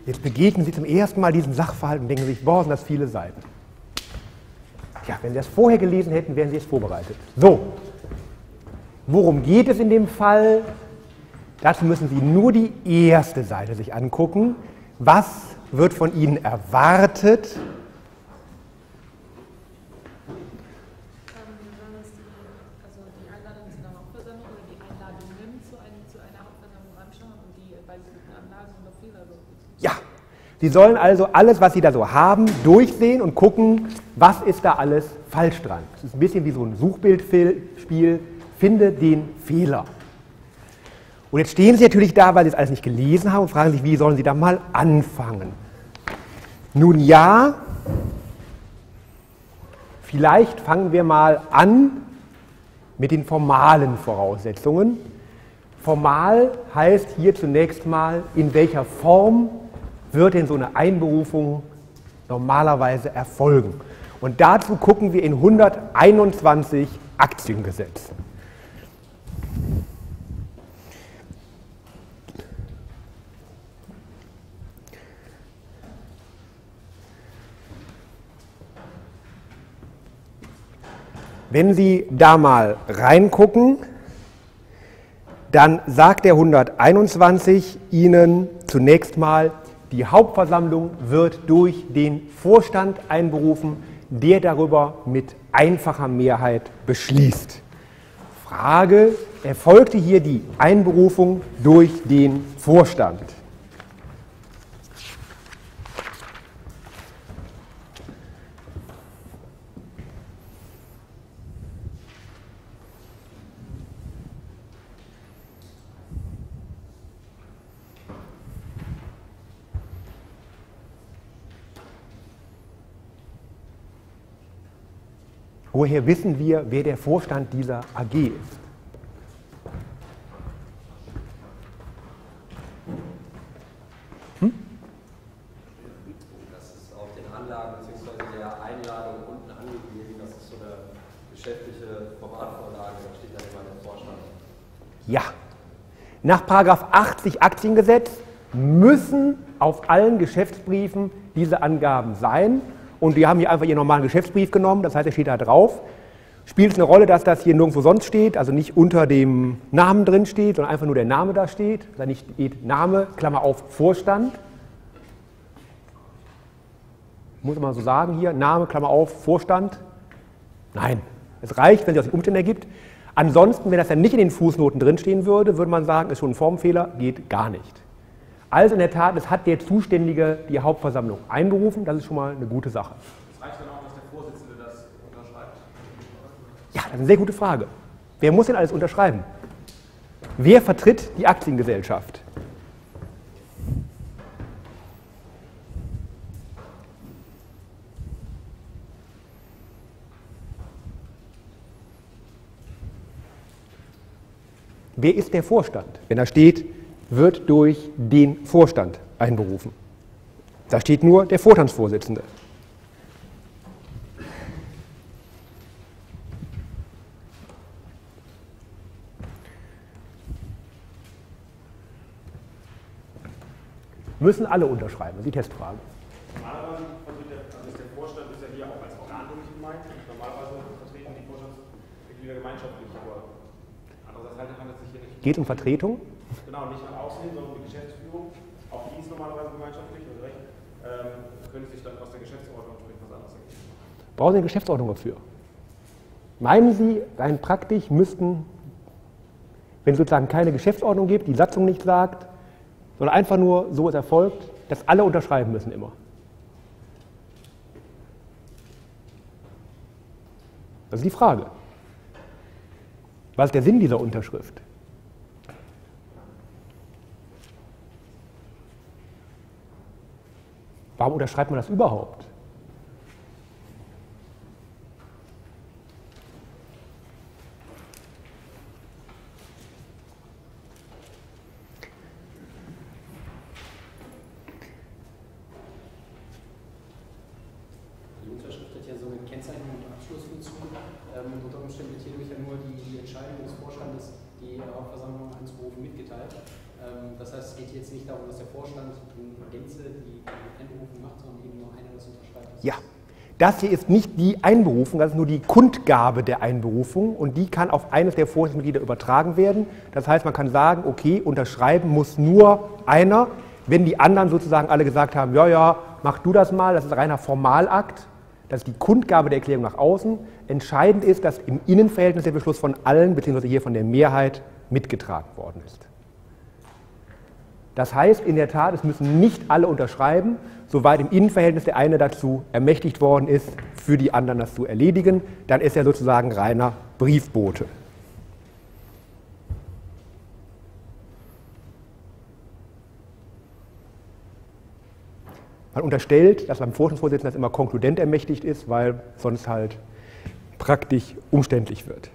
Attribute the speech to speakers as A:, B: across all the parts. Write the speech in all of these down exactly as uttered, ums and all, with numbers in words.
A: Jetzt begegnen Sie zum ersten Mal diesen Sachverhalt und denken sich, boah, sind das viele Seiten. Tja, wenn Sie das vorher gelesen hätten, wären Sie jetzt vorbereitet. So, worum geht es in dem Fall? Dazu müssen Sie nur die erste Seite sich angucken. Was wird von Ihnen erwartet? Ja, Sie sollen also alles, was Sie da so haben, durchsehen und gucken, was ist da alles falsch dran. Das ist ein bisschen wie so ein Suchbildspiel, finde den Fehler. Und jetzt stehen Sie natürlich da, weil Sie es alles nicht gelesen haben und fragen sich, wie sollen Sie da mal anfangen? Nun ja, vielleicht fangen wir mal an mit den formalen Voraussetzungen. Formal heißt hier zunächst mal, in welcher Form wird denn so eine Einberufung normalerweise erfolgen. Und dazu gucken wir in hunderteinundzwanzig Aktiengesetz. Wenn Sie da mal reingucken, dann sagt der hunderteinundzwanzig Ihnen zunächst mal, die Hauptversammlung wird durch den Vorstand einberufen, der darüber mit einfacher Mehrheit beschließt. Frage, erfolgte hier die Einberufung durch den Vorstand? Woher wissen wir, wer der Vorstand dieser A G ist? Hm?
B: Das ist auf den Anlagen bzw. der Einladung unten angegeben. Das ist so eine geschäftliche Formatvorlage. Da steht dann immer der Vorstand.
A: Ja. Nach Paragraph achtzig Aktiengesetz müssen auf allen Geschäftsbriefen diese Angaben sein. Und die haben hier einfach ihren normalen Geschäftsbrief genommen, das heißt, er steht da drauf. Spielt es eine Rolle, dass das hier nirgendwo sonst steht, also nicht unter dem Namen drin steht, sondern einfach nur der Name da steht. Da nicht steht Name, Klammer auf, Vorstand. Muss man so sagen hier, Name, Klammer auf, Vorstand. Nein, es reicht, wenn sich aus den Umständen ergibt. Ansonsten, wenn das dann nicht in den Fußnoten drin stehen würde, würde man sagen, ist schon ein Formfehler, geht gar nicht. Also in der Tat, es hat der Zuständige die Hauptversammlung einberufen, das ist schon mal eine gute Sache.
C: Es reicht dann auch, dass der Vorsitzende das unterschreibt?
A: Ja, das ist eine sehr gute Frage. Wer muss denn alles unterschreiben? Wer vertritt die Aktiengesellschaft? Wer ist der Vorstand? Wenn da steht, wird durch den Vorstand einberufen. Da steht nur der Vorstandsvorsitzende. Müssen alle unterschreiben, das ist die Testfrage.
C: Normalerweise vertritt der, also ist der Vorstand ist ja hier auch als Organ gemeint. Normalerweise vertreten die Vorstandsmitglieder gemeinschaftlich, aber andererseits handelt es sich hier nicht.
A: Geht es um Vertretung?
C: Genau, nicht nach außen hin, sondern um die Geschäftsführung. Auch die ist normalerweise gemeinschaftlich, also recht. Ähm, könnte sich dann aus der Geschäftsordnung entsprechend was anderes ergeben.
A: Brauchen Sie eine Geschäftsordnung dafür? Meinen Sie, rein praktisch müssten, wenn es sozusagen keine Geschäftsordnung gibt, die Satzung nicht sagt, sondern einfach nur so es erfolgt, dass alle unterschreiben müssen immer? Das ist die Frage. Was ist der Sinn dieser Unterschrift? Warum unterschreibt man das überhaupt?
B: Die Unterschrift hat ja so eine Kennzeichnung und Abschlussfunktion. Ähm, unter Umständen wird hierdurch ja nur die, die Entscheidung des Vorstandes, die Hauptversammlung einzuberufen, mitgeteilt.
D: Das heißt, es geht jetzt nicht darum, dass der Vorstand in Gänze die Einberufung macht, sondern eben nur einer das unterschreibt.
A: Ja, das hier ist nicht die Einberufung, das ist nur die Kundgabe der Einberufung und die kann auf eines der Vorstandsmitglieder übertragen werden. Das heißt, man kann sagen, okay, unterschreiben muss nur einer, wenn die anderen sozusagen alle gesagt haben, ja, ja, mach du das mal, das ist ein reiner Formalakt, das ist die Kundgabe der Erklärung nach außen. Entscheidend ist, dass im Innenverhältnis der Beschluss von allen, beziehungsweise hier von der Mehrheit, mitgetragen worden ist. Das heißt, in der Tat, es müssen nicht alle unterschreiben, soweit im Innenverhältnis der eine dazu ermächtigt worden ist, für die anderen das zu erledigen, dann ist er sozusagen reiner Briefbote. Man unterstellt, dass beim Vorstandsvorsitzenden das immer konkludent ermächtigt ist, weil sonst halt praktisch umständlich wird.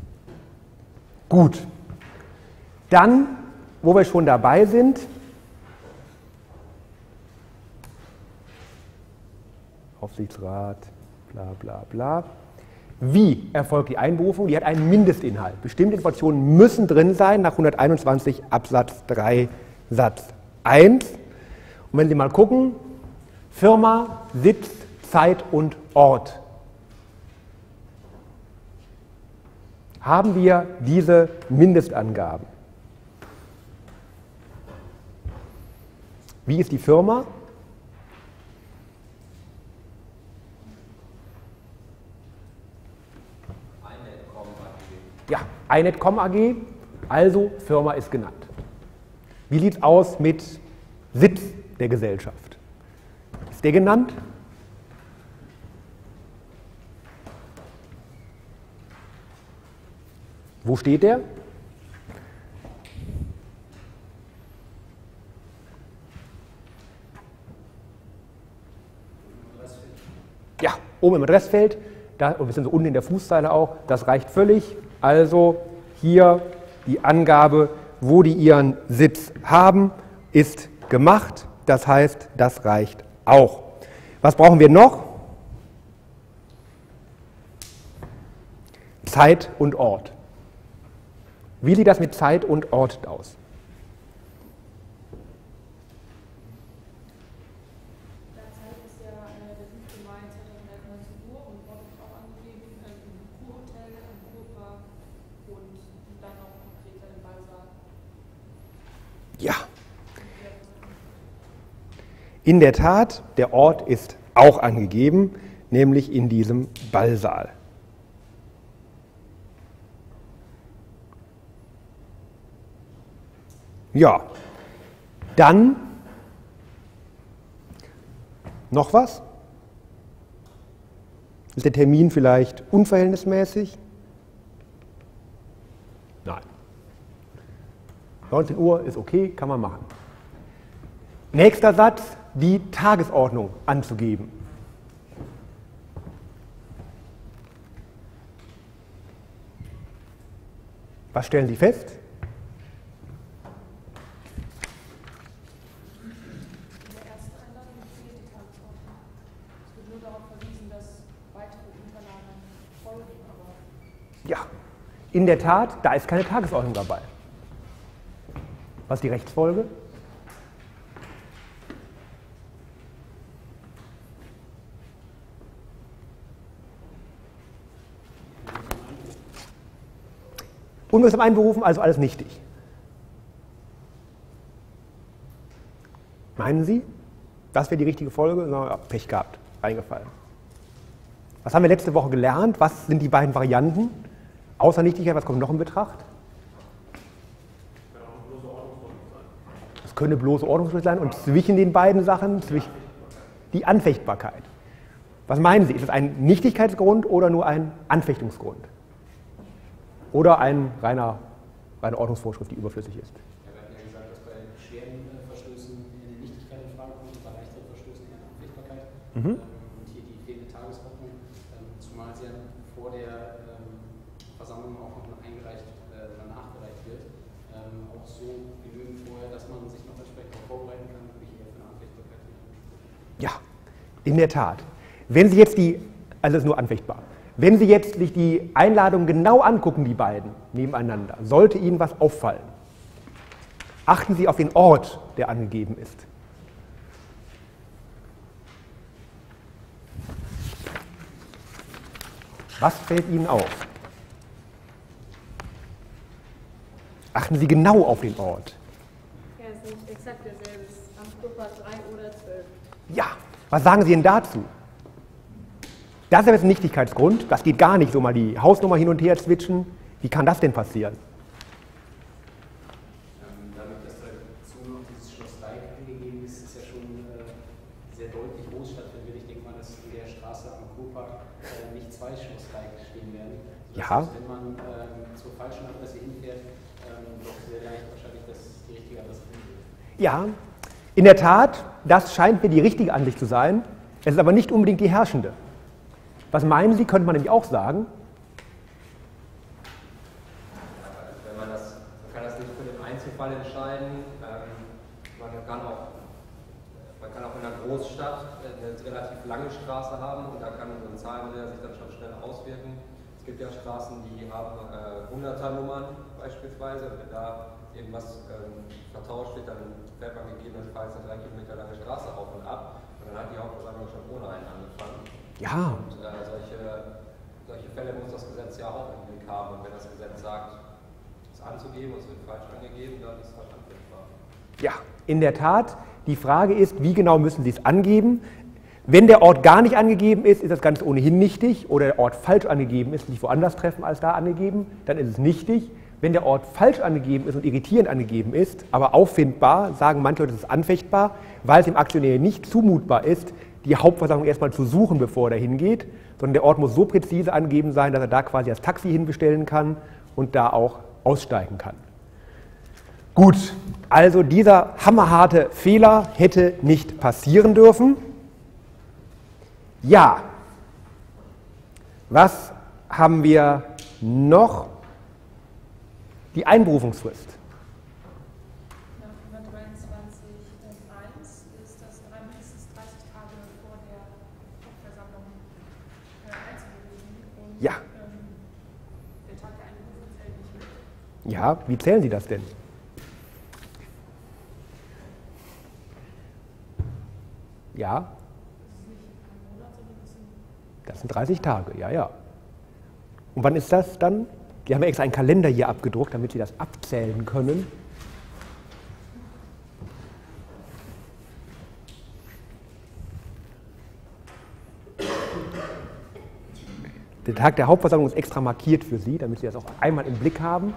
A: Gut, dann, wo wir schon dabei sind, Aufsichtsrat, bla bla bla. Wie erfolgt die Einberufung? Die hat einen Mindestinhalt. Bestimmte Informationen müssen drin sein nach hunderteinundzwanzig Absatz drei Satz eins. Und wenn Sie mal gucken, Firma, Sitz, Zeit und Ort. Haben wir diese Mindestangaben? Wie ist die Firma? Ja, iNetCom A G, also Firma ist genannt. Wie sieht es aus mit Sitz der Gesellschaft? Ist der genannt? Wo steht der? Ja, oben im Adressfeld, da, und wir sind so unten in der Fußzeile auch, das reicht völlig. Also hier die Angabe, wo die ihren Sitz haben, ist gemacht. Das heißt, das reicht auch. Was brauchen wir noch? Zeit und Ort. Wie sieht das mit Zeit und Ort aus? Ja. In der Tat, der Ort ist auch angegeben, nämlich in diesem Ballsaal. Ja, dann noch was? Ist der Termin vielleicht unverhältnismäßig? Nein. neunzehn Uhr ist okay, kann man machen. Nächster Satz, die Tagesordnung anzugeben. Was stellen Sie fest?
E: In der ersten Einladung fehlt die Tagesordnung. Es wird nur darauf verwiesen, dass weitere Unterlagen folgen. Aber
A: ja, in der Tat, da ist keine Tagesordnung dabei. Was ist die Rechtsfolge? Unwirksam einberufen, also alles nichtig. Meinen Sie? Das wäre die richtige Folge? Na, ja, Pech gehabt, reingefallen. Was haben wir letzte Woche gelernt? Was sind die beiden Varianten? Außer Nichtigkeit, was kommt noch in Betracht? Es könnte bloße Ordnungsschluss sein und zwischen den beiden Sachen zwischen die Anfechtbarkeit. Was meinen Sie? Ist es ein Nichtigkeitsgrund oder nur ein Anfechtungsgrund? Oder ein reiner, reine Ordnungsvorschrift, die überflüssig ist?
D: Ja, wir hatten ja gesagt, dass bei schweren Verstößen eine Nichtigkeit in Frage kommt, bei leichteren Verstößen eine Anfechtbarkeit.
A: Mhm.
D: Und hier die fehlende Tagesordnung, zumal sie ja vor der Versammlung auch noch eingereicht oder nachgereicht wird, auch so genügend vorher, dass man sich noch entsprechend vorbereiten kann, würde ich eher für eine Anfechtbarkeit reden.
A: Ja, in der Tat. Wenn Sie jetzt die, also es ist nur anfechtbar, wenn Sie jetzt sich die Einladung genau angucken, die beiden nebeneinander, sollte Ihnen was auffallen. Achten Sie auf den Ort, der angegeben ist. Was fällt Ihnen auf? Achten Sie genau auf den Ort.
E: Ja, es ist nicht exakt derselbe. Es ist am Kurpark drei oder zwölf.
A: Ja, was sagen Sie denn dazu? Das ist jetzt ein Nichtigkeitsgrund. Das geht gar nicht, so mal die Hausnummer hin und her switchen. Wie kann das denn passieren?
D: Ähm, dadurch, dass dazu noch dieses Schloss Leik angegeben ist, ist ja schon äh, sehr deutlich, wo es stattfindet. Ich denke mal, dass in der Straße am Kurpark äh, nicht zwei Schloss Leik stehen werden. Das
A: Ja.
D: heißt, wenn man ähm, zur falschen Adresse hinfährt, ähm, doch sehr leicht wahrscheinlich das die richtige Adresse findet.
A: Ja, in der Tat, das scheint mir die richtige Ansicht zu sein. Es ist aber nicht unbedingt die herrschende. Was meinen Sie, könnte man nämlich auch sagen?
B: Wenn man das, man kann das nicht für den Einzelfall entscheiden. Ähm, man, kann auch, man kann auch in einer Großstadt eine relativ lange Straße haben und da kann so ein Zahlenmodell sich dann schon schnell auswirken. Es gibt ja Straßen, die haben äh, Hunderter-Nummern beispielsweise. Und wenn da irgendwas ähm, vertauscht wird, dann fährt man gegebenenfalls eine drei Kilometer lange Straße auf und ab. Und dann hat die Hauptversammlung schon ohne einen angefangen.
A: Ja.
B: Und äh, solche, solche Fälle muss das Gesetz ja auch im Blick haben. Und wenn das Gesetz sagt, es anzugeben und es wird falsch angegeben, dann ist es halt anfechtbar.
A: Ja, in der Tat. Die Frage ist, wie genau müssen Sie es angeben? Wenn der Ort gar nicht angegeben ist, ist das Ganze ohnehin nichtig. Oder der Ort falsch angegeben ist, nicht woanders treffen als da angegeben, dann ist es nichtig. Wenn der Ort falsch angegeben ist und irritierend angegeben ist, aber auffindbar, sagen manche Leute, es ist anfechtbar, weil es dem Aktionär nicht zumutbar ist, die Hauptversammlung erstmal zu suchen, bevor er hingeht, sondern der Ort muss so präzise angegeben sein, dass er da quasi das Taxi hinbestellen kann und da auch aussteigen kann. Gut, also dieser hammerharte Fehler hätte nicht passieren dürfen. Ja, was haben wir noch? Die Einberufungsfrist.
E: Nach hundertdreiundzwanzig Absatz eins ist das drei- mindestens dreißig Tage vor der Hauptversammlung äh, einzuberufen. Und
A: Ja.
E: ähm, der Tag der Einberufung zählt nicht mit.
A: Ja, wie zählen Sie das denn? Ja,
E: Das ist nicht ein Monat, sondern das sind
A: das sind dreißig Tage, ja, ja. Und wann ist das dann? Die haben ja extra einen Kalender hier abgedruckt, damit Sie das abzählen können. Der Tag der Hauptversammlung ist extra markiert für Sie, damit Sie das auch einmal im Blick haben.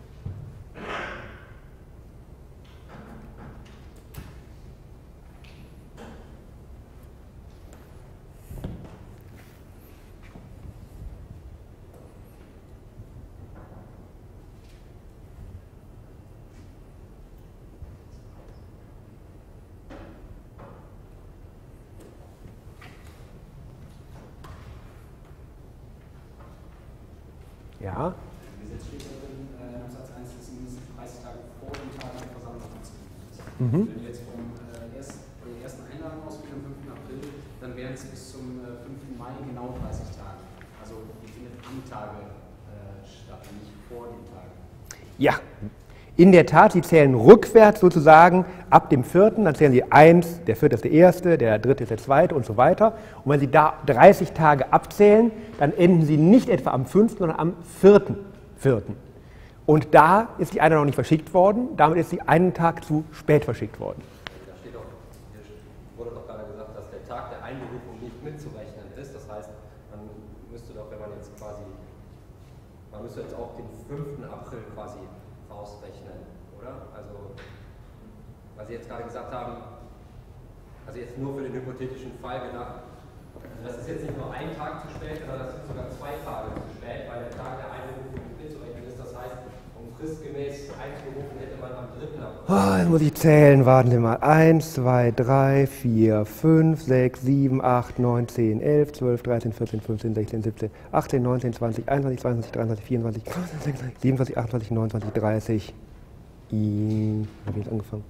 A: Ja,
D: Im Gesetz steht ja drin, äh, Absatz eins, dass mindestens dreißig Tage vor dem Tag der Versammlung anzumelden ist.
A: Mhm.
D: Wenn wir jetzt vom äh, erst, von der ersten Einladung ausgehen, am fünften April, dann wären es bis zum äh, fünften Mai genau dreißig Tage. Also die findet am Tage äh, statt, nicht vor dem Tag.
A: ja, in der Tat, Sie zählen rückwärts sozusagen ab dem vierten, dann zählen Sie eins, der vierte ist der erste, der dritte ist der zweite und so weiter. Und wenn Sie da dreißig Tage abzählen, dann enden Sie nicht etwa am fünften, sondern am vierten. vierten. Und da ist die Einladung noch nicht verschickt worden, damit ist sie einen Tag zu spät verschickt worden.
B: Da steht doch, hier wurde doch gerade gesagt, dass der Tag der Einberufung nicht mitzurechnen ist. Das heißt, man müsste doch, wenn man jetzt quasi, man müsste jetzt auch den fünften April quasi rausrechnen, oder? Also, weil Sie jetzt gerade gesagt haben, also jetzt nur für den hypothetischen Fall gedacht, also das ist jetzt nicht nur ein Tag zu spät, sondern das sind sogar zwei Tage zu spät, weil der Tag der Einberufung nicht mitzurechnen ist. Das heißt, um fristgemäß einzuberufen, hätte man am dritten April.
A: Oh, jetzt muss ich zählen, warten Sie mal. eins, zwei, drei, vier, fünf, sechs, sieben, acht, neun, zehn, elf, zwölf, dreizehn, vierzehn, fünfzehn, sechzehn, siebzehn, achtzehn, neunzehn, zwanzig, einundzwanzig, zweiundzwanzig, dreiundzwanzig, vierundzwanzig, siebenundzwanzig, achtundzwanzig, neunundzwanzig, dreißig. I, habe ich jetzt angefangen?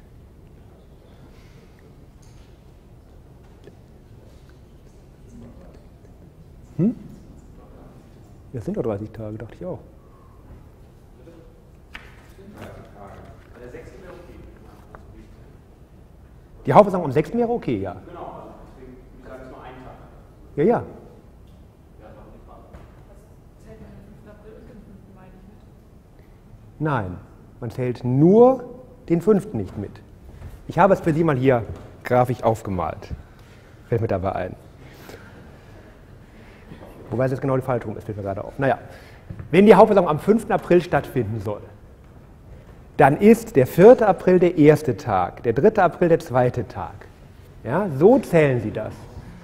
A: Hm? Das sind doch dreißig Tage, dachte ich auch.
C: Bei der sechsten wäre
A: Die Hauptversammlung am sechsten wäre okay, ja.
C: Genau, also deswegen, ich sage es nur einen Tag.
A: Ja, ja.
C: Ja, das war die Frage.
E: Zählt man den fünften April und den fünften Mai nicht mit?
A: Nein, man zählt nur den fünften nicht mit. Ich habe es für Sie mal hier grafisch aufgemalt. Fällt mir dabei ein. Wobei es jetzt genau die falsche rum ist, fällt mir gerade auf. Naja, wenn die Hauptversammlung am fünften April stattfinden soll, dann ist der vierte April der erste Tag, der dritte April der zweite Tag. Ja, so zählen Sie das.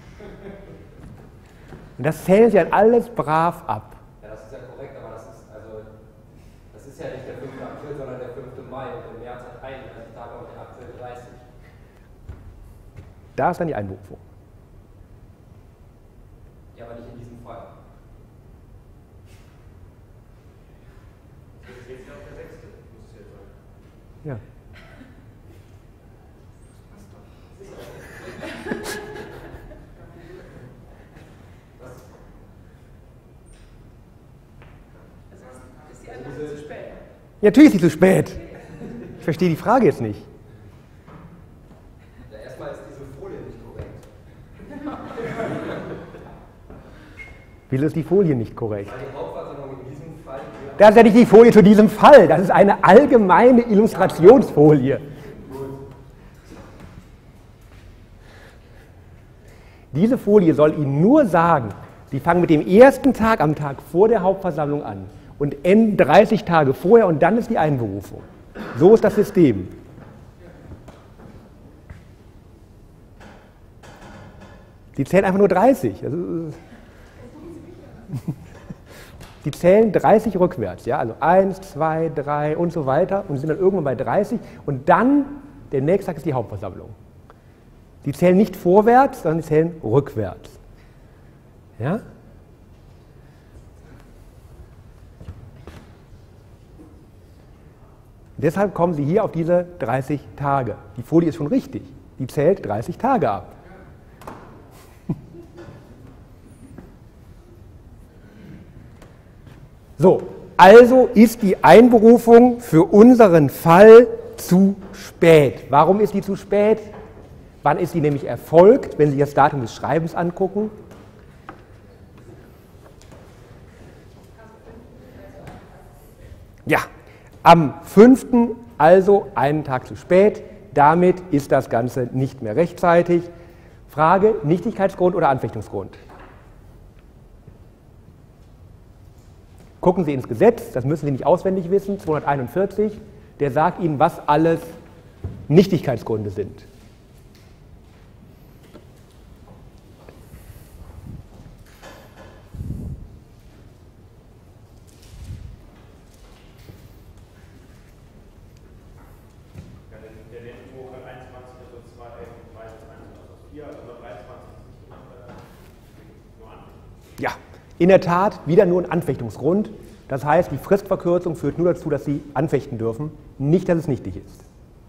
A: Und das zählen Sie dann alles brav ab.
B: Ja, das ist ja korrekt, aber das ist, also, das ist ja nicht der fünfte April, sondern der fünfte Mai und im März hat einunddreißig Tage und der April dreißig.
A: Da ist dann die Einberufung.
B: Ja, aber nicht in diesem Fall.
C: Das ist jetzt ja auch der sechste, muss es jetzt sein.
A: Ja.
E: Ist die Einberufung zu spät?
A: Ja, natürlich ist sie zu spät. Ich verstehe die Frage jetzt nicht.
B: Ja, erstmal ist diese Folie nicht korrekt.
A: Wieso ist die Folie nicht korrekt?
B: Weil die Hauptversammlung in diesem Fall.
A: Das ist ja nicht die Folie zu diesem Fall. Das ist eine allgemeine Illustrationsfolie. Diese Folie soll Ihnen nur sagen, Sie fangen mit dem ersten Tag am Tag vor der Hauptversammlung an und enden dreißig Tage vorher und dann ist die Einberufung. So ist das System. Die zählen einfach nur dreißig. Also, die zählen dreißig rückwärts, ja, also eins, zwei, drei und so weiter und sind dann irgendwann bei dreißig und dann, der nächste Tag ist die Hauptversammlung. Die zählen nicht vorwärts, sondern die zählen rückwärts. Ja? Deshalb kommen Sie hier auf diese dreißig Tage. Die Folie ist schon richtig. Die zählt dreißig Tage ab. So, also ist die Einberufung für unseren Fall zu spät. Warum ist die zu spät? Wann ist sie nämlich erfolgt, wenn Sie das Datum des Schreibens angucken? Ja, am fünften, also einen Tag zu spät. Damit ist das Ganze nicht mehr rechtzeitig. Frage, Nichtigkeitsgrund oder Anfechtungsgrund? Gucken Sie ins Gesetz, das müssen Sie nicht auswendig wissen, zweihunderteinundvierzig, der sagt Ihnen, was alles Nichtigkeitsgründe sind.
C: Ja, der, der Nettowoche einundzwanzig, also zwei, dreiundzwanzig, also vier, also dreiundzwanzig ist nicht äh, nur an.
A: Ja, in der Tat wieder nur ein Anfechtungsgrund. Das heißt, die Fristverkürzung führt nur dazu, dass Sie anfechten dürfen, nicht, dass es nichtig ist.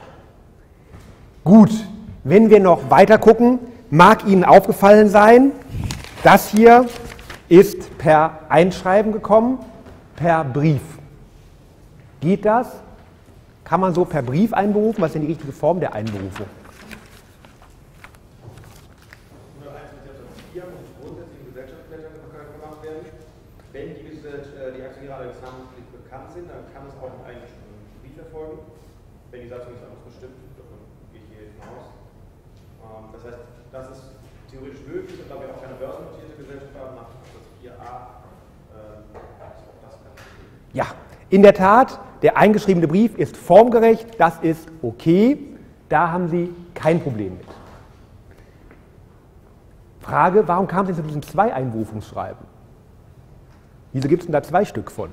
A: Gut, wenn wir noch weiter gucken, mag Ihnen aufgefallen sein, das hier ist per Einschreiben gekommen, per Brief. Geht das? Kann man so per Brief einberufen? Was ist denn die richtige Form der Einberufung?
C: hunderteinundvierzig Absatz vier muss grundsätzlich in Gesellschaftsblättern gemacht werden. Wenn die, die Aktionäre des Namensglied bekannt sind, dann kann es auch mit einem Brief erfolgen. Wenn die Satzung nicht anders bestimmt, davon gehe ich hier jetzt mal aus. Das heißt, das ist theoretisch möglich und da wir auch keine börsennotierte Gesellschaft haben, nach Absatz vier a ist auch das kein Problem.
A: Ja, in der Tat, der eingeschriebene Brief ist formgerecht, das ist okay, da haben Sie kein Problem mit. Frage, warum kam es denn zu diesem zwei Einberufungsschreiben? Wieso gibt es denn da zwei Stück von?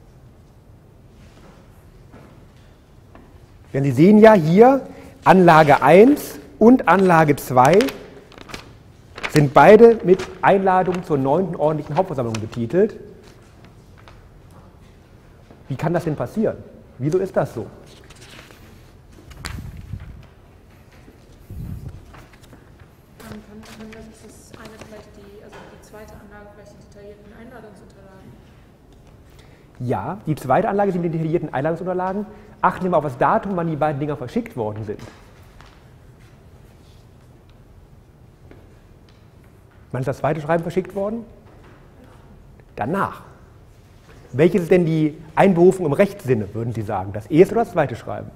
A: Denn Sie sehen ja hier, Anlage eins und Anlage zwei sind beide mit Einladung zur neunten ordentlichen Hauptversammlung betitelt. Wie kann das denn passieren? Wieso ist das so?
E: Kann, kann, kann das, ist das eine vielleicht die, also die zweite Anlage vielleicht die detaillierten Einladungsunterlagen?
A: Ja, die zweite Anlage sind die detaillierten Einladungsunterlagen. Achten Sie mal auf das Datum, wann die beiden Dinger verschickt worden sind. Wann ist das zweite Schreiben verschickt worden? Danach. Welches ist denn die Einberufung im Rechtssinne, würden Sie sagen? Das erste oder das zweite Schreiben?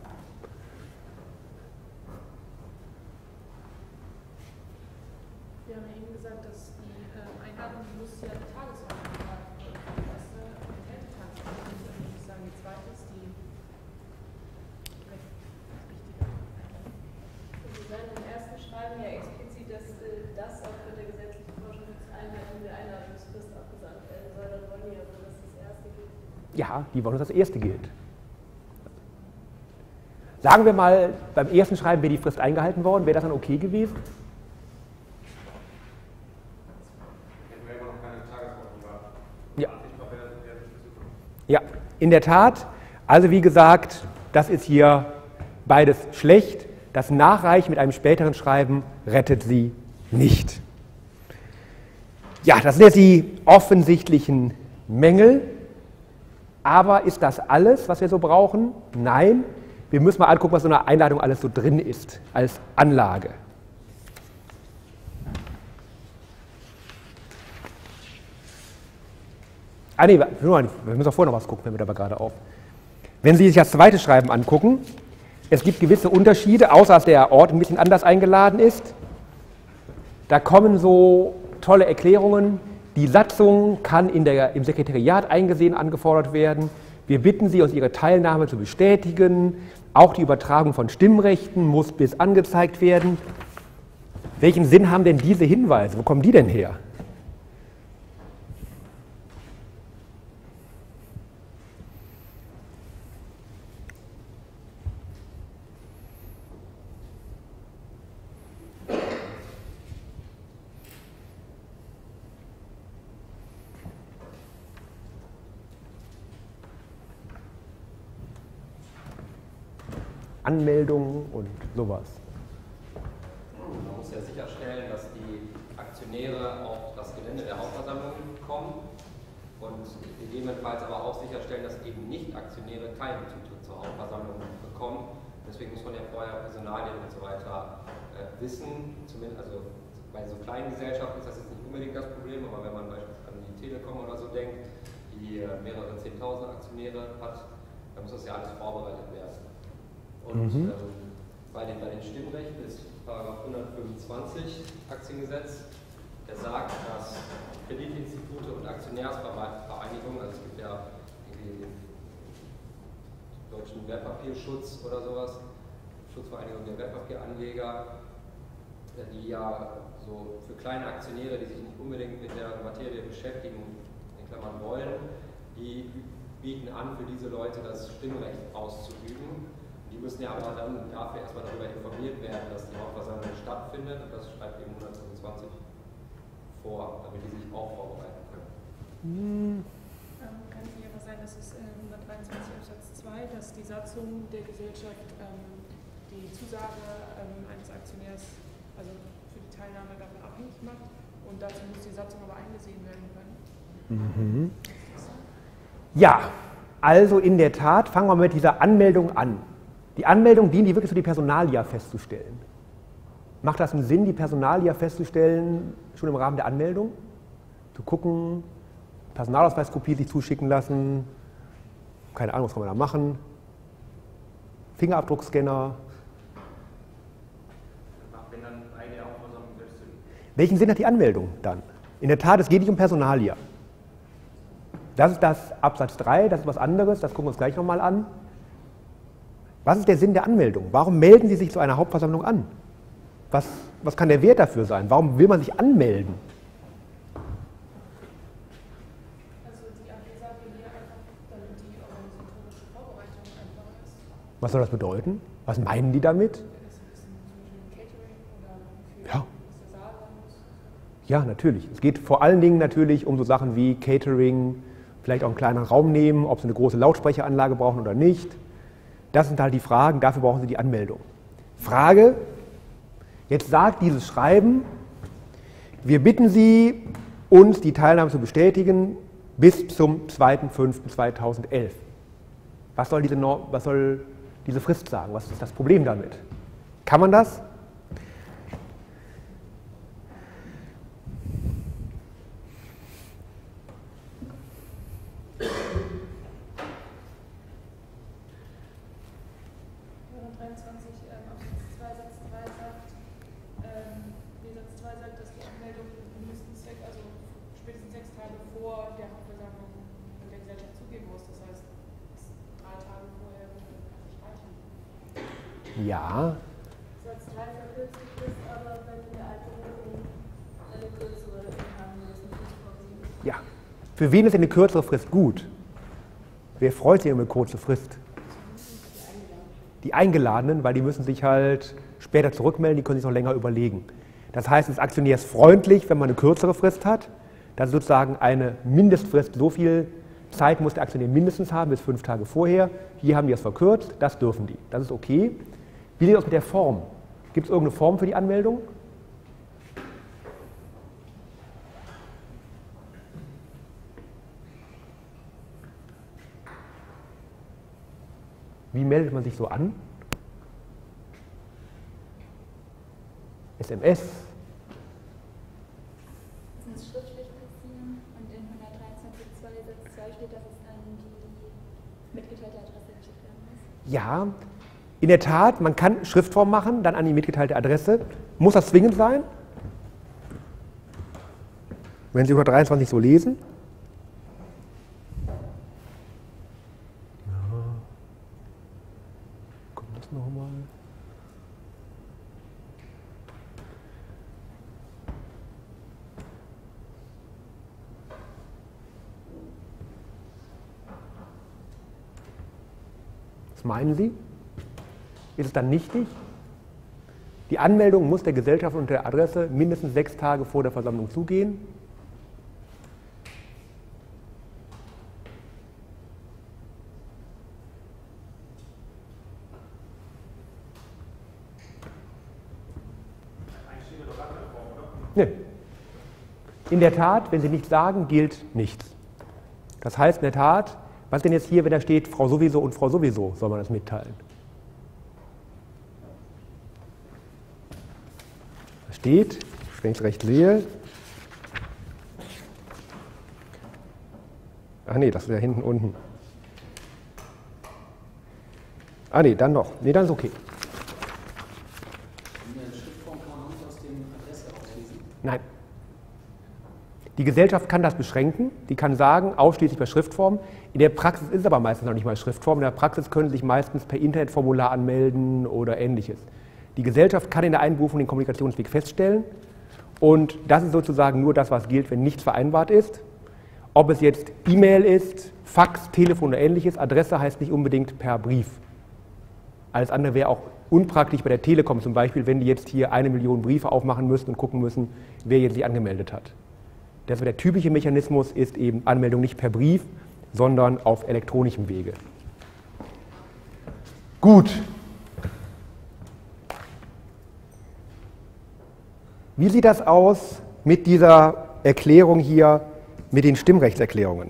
E: Wir haben ja eben gesagt, dass die äh, Einladung muss ja die Tagesordnung haben. Die erste enthält die Tagesordnung. Und dann würde ich sagen, die zweite ist die recht wichtige Einladung.
F: Und Sie sagen im ersten Schreiben ja explizit, dass äh, das aufgrund der gesetzlichen Forschungseinheiten der Einladungsfrist abgesandt werden soll. Dann wollen wir ja wohl, dass das erste gilt.
A: Ja, die wollen, dass das erste gilt. Sagen wir mal, beim ersten Schreiben wäre die Frist eingehalten worden, wäre das dann okay gewesen?
C: Hätten wir immer noch keine Tagesordnung gehabt.
A: Ja.
C: Ich glaube, wäre das wäre
A: Ja, in der Tat. Also wie gesagt, das ist hier beides schlecht. Das Nachreichen mit einem späteren Schreiben rettet sie nicht. Ja, das sind jetzt die offensichtlichen Mängel. Aber ist das alles, was wir so brauchen? Nein. Wir müssen mal angucken, was so eine Einladung alles so drin ist, als Anlage. Ah nee, wir müssen auch vorher noch was gucken, wenn wir dabei gerade auf. Wenn Sie sich das zweite Schreiben angucken, es gibt gewisse Unterschiede, außer dass der Ort ein bisschen anders eingeladen ist. Da kommen so tolle Erklärungen. Die Satzung kann in der, im Sekretariat eingesehen angefordert werden. Wir bitten Sie, uns Ihre Teilnahme zu bestätigen. Auch die Übertragung von Stimmrechten muss bis angezeigt werden. Welchen Sinn haben denn diese Hinweise? Wo kommen die denn her? Anmeldungen und sowas.
B: Man muss ja sicherstellen, dass die Aktionäre auf das Gelände der Hauptversammlung kommen und gegebenenfalls aber auch sicherstellen, dass eben Nicht-Aktionäre keinen Zutritt zur Hauptversammlung bekommen. Deswegen muss man ja vorher Personalien und so weiter äh, wissen. Zumindest, also bei so kleinen Gesellschaften ist das jetzt nicht unbedingt das Problem, aber wenn man beispielsweise an die Telekom oder so denkt, die äh, mehrere zehntausend Aktionäre hat, dann muss das ja alles vorbereitet werden. Und
A: Mhm.
B: ähm, bei, den, bei den Stimmrechten ist Paragraph hundertfünfundzwanzig Aktiengesetz, der sagt, dass Kreditinstitute und Aktionärsvereinigungen, also es gibt ja den deutschen Wertpapierschutz oder sowas, Schutzvereinigung der Wertpapieranleger, die ja so für kleine Aktionäre, die sich nicht unbedingt mit der Materie beschäftigen, in Klammern wollen, die bieten an, für diese Leute das Stimmrecht auszuüben. Die müssen ja aber dann dafür erstmal darüber informiert werden, dass die Hauptversammlung stattfindet, und das schreibt eben hundertfünfundzwanzig vor, damit die sich auch vorbereiten können.
E: Ähm, kann es nicht aber sein, dass es in hundertdreiundzwanzig Absatz zwei, dass die Satzung der Gesellschaft ähm, die Zusage ähm, eines Aktionärs, also für die Teilnahme davon abhängig macht, und dazu muss die Satzung aber eingesehen werden können?
A: Mhm. Ja, also in der Tat, fangen wir mit dieser Anmeldung an. Die Anmeldung dient die wirklich so die Personalia festzustellen. Macht das einen Sinn, die Personalia festzustellen, schon im Rahmen der Anmeldung? Zu gucken, Personalausweiskopie sich zuschicken lassen, keine Ahnung, was kann man da machen, Fingerabdruckscanner.
C: Wenn dann eine Hauptversammlung selbst sind.
A: Welchen Sinn hat die Anmeldung dann? In der Tat, es geht nicht um Personalia. Das ist das Absatz drei, das ist was anderes, das gucken wir uns gleich nochmal an. Was ist der Sinn der Anmeldung? Warum melden Sie sich zu einer Hauptversammlung an? Was, was kann der Wert dafür sein? Warum will man sich anmelden?
E: Also die A G sagt hier einfach, damit die organisatorische Vorbereitung einfacher ist.
A: Was soll das bedeuten? Was meinen die damit?
E: Das ist ein bisschen zum Beispiel Catering oder für
A: Ja.
E: was der Saal sein muss.
A: Ja, natürlich. Es geht vor allen Dingen natürlich um so Sachen wie Catering, vielleicht auch einen kleinen Raum nehmen, ob Sie eine große Lautsprecheranlage brauchen oder nicht. Das sind halt die Fragen, dafür brauchen Sie die Anmeldung. Frage, jetzt sagt dieses Schreiben, wir bitten Sie, uns die Teilnahme zu bestätigen bis zum zweiten fünften zweitausendelf. Was soll diese, Norm, was soll diese Frist sagen? Was ist das Problem damit? Kann man das?
E: hundertdreiundzwanzig ähm, Absatz zwei Satz drei sagt, ähm, nee, Satz zwei sagt, dass die Anmeldung mindestens sechs, also spätestens sechs Tage vor der Hauptversammlung der Gesellschaft zugehen muss. Das heißt, drei Tage vorher würde nicht reichen.
A: Ja.
F: Satz drei verkürzt die Frist, aber wenn in der Einberufung eine kürzere haben, wir das nicht vorgesehen.
A: Ja. Für wen ist denn eine kürzere Frist gut? Wer freut sich um eine kurze Frist? Die Eingeladenen, weil die müssen sich halt später zurückmelden, die können sich noch länger überlegen. Das heißt, es ist aktionärsfreundlich, wenn man eine kürzere Frist hat. Das ist sozusagen eine Mindestfrist. So viel Zeit muss der Aktionär mindestens haben, bis fünf Tage vorher. Hier haben die es verkürzt, das dürfen die. Das ist okay. Wie sieht es aus mit der Form? Gibt es irgendeine Form für die Anmeldung? Wie meldet man sich so an? S M S?
G: Das muss schriftlich passieren und in hundertdreiundzwanzig Absatz zwei Satz zwei steht, dass es an die mitgeteilte Adresse geschickt werden muss.
A: Ja, in der Tat, man kann Schriftform machen, dann an die mitgeteilte Adresse. Muss das zwingend sein? Wenn Sie hundertdreiundzwanzig so lesen? Nochmal. Was meinen Sie? Ist es dann nichtig? Die Anmeldung muss der Gesellschaft unter der Adresse mindestens sechs Tage vor der Versammlung zugehen. Nee. In der Tat, wenn Sie nichts sagen, gilt nichts. Das heißt in der Tat, was denn jetzt hier, wenn da steht, Frau sowieso und Frau sowieso, soll man das mitteilen? Da steht, wenn ich es recht sehe, ach nee, das ist ja hinten unten. Ah nee, dann noch. Nee, dann ist okay. Nein. Die Gesellschaft kann das beschränken, die kann sagen, ausschließlich bei Schriftform. In der Praxis ist es aber meistens noch nicht mal Schriftform. In der Praxis können Sie sich meistens per Internetformular anmelden oder ähnliches. Die Gesellschaft kann in der Einberufung den Kommunikationsweg feststellen und das ist sozusagen nur das, was gilt, wenn nichts vereinbart ist. Ob es jetzt E-Mail ist, Fax, Telefon oder ähnliches, Adresse heißt nicht unbedingt per Brief. Alles andere wäre auch unpraktisch bei der Telekom zum Beispiel, wenn die jetzt hier eine Million Briefe aufmachen müssten und gucken müssen, wer jetzt sich angemeldet hat. Deshalb der typische Mechanismus ist eben Anmeldung nicht per Brief, sondern auf elektronischem Wege. Gut. Wie sieht das aus mit dieser Erklärung hier, mit den Stimmrechtserklärungen?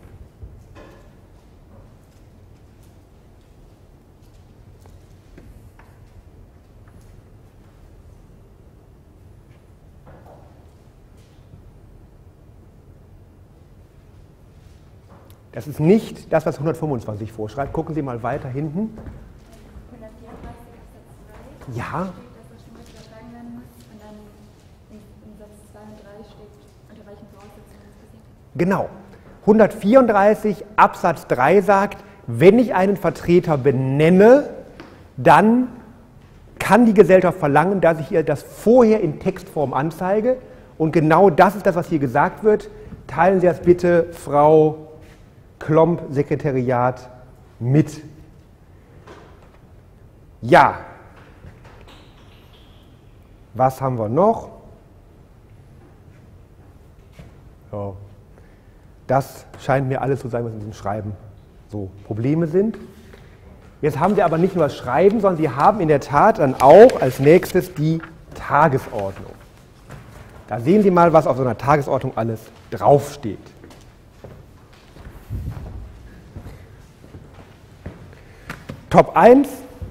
A: Das ist nicht das, was hundertfünfundzwanzig vorschreibt. Gucken Sie mal weiter hinten.
G: hundertvierunddreißig Absatz zwei
A: Ja.
G: steht, dass das schon was übertragen werden muss. Und dann in, in Satz zwei und drei steht, unter welchen Voraussetzungen das passiert.
A: Genau. hundertvierunddreißig Absatz drei sagt, wenn ich einen Vertreter benenne, dann kann die Gesellschaft verlangen, dass ich ihr das vorher in Textform anzeige. Und genau das ist das, was hier gesagt wird. Teilen Sie das bitte, Frau Klomp, Sekretariat, mit. Ja. Was haben wir noch? Ja. Das scheint mir alles zu sein, was in diesem Schreiben so Probleme sind. Jetzt haben Sie aber nicht nur das Schreiben, sondern Sie haben in der Tat dann auch als nächstes die Tagesordnung. Da sehen Sie mal, was auf so einer Tagesordnung alles draufsteht. Top eins,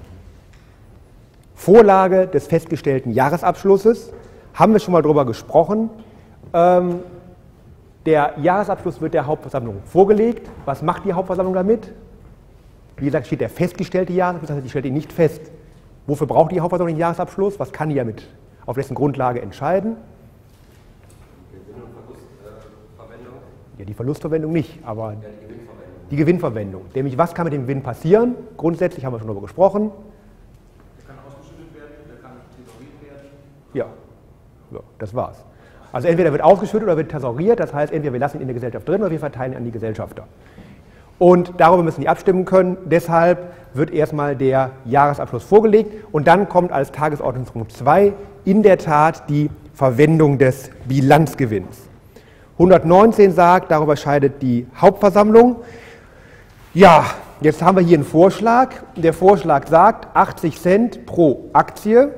A: Vorlage des festgestellten Jahresabschlusses. Haben wir schon mal darüber gesprochen. Ähm, der Jahresabschluss wird der Hauptversammlung vorgelegt. Was macht die Hauptversammlung damit? Wie gesagt, steht der festgestellte Jahresabschluss, das heißt, die stellt ihn nicht fest. Wofür braucht die Hauptversammlung den Jahresabschluss? Was kann die damit auf dessen Grundlage entscheiden?
B: Gewinn- und Verlustverwendung?
A: Ja, die Verlustverwendung nicht, aber
B: Ja, die Gewinnverwendung.
A: die Gewinnverwendung. Nämlich, was kann mit dem Gewinn passieren? Grundsätzlich haben wir schon darüber gesprochen.
C: Der kann ausgeschüttet werden, der kann thesauriert werden.
A: Ja, ja, das war's. Also entweder wird ausgeschüttet oder wird thesauriert, das heißt, entweder wir lassen ihn in der Gesellschaft drin oder wir verteilen ihn an die Gesellschafter. Und darüber müssen die abstimmen können, deshalb wird erstmal der Jahresabschluss vorgelegt und dann kommt als Tagesordnungspunkt zwei in der Tat die Verwendung des Bilanzgewinns. hundertneunzehn sagt, darüber scheidet die Hauptversammlung. Ja, jetzt haben wir hier einen Vorschlag. Der Vorschlag sagt achtzig Cent pro Aktie.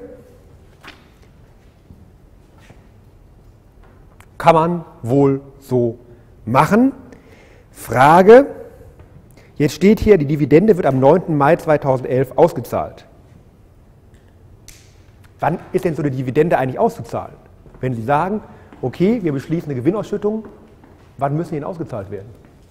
A: Kann man wohl so machen. Frage, jetzt steht hier, die Dividende wird am neunten Mai zweitausendelf ausgezahlt. Wann ist denn so eine Dividende eigentlich auszuzahlen? Wenn Sie sagen, okay, wir beschließen eine Gewinnausschüttung, wann müssen die denn ausgezahlt werden?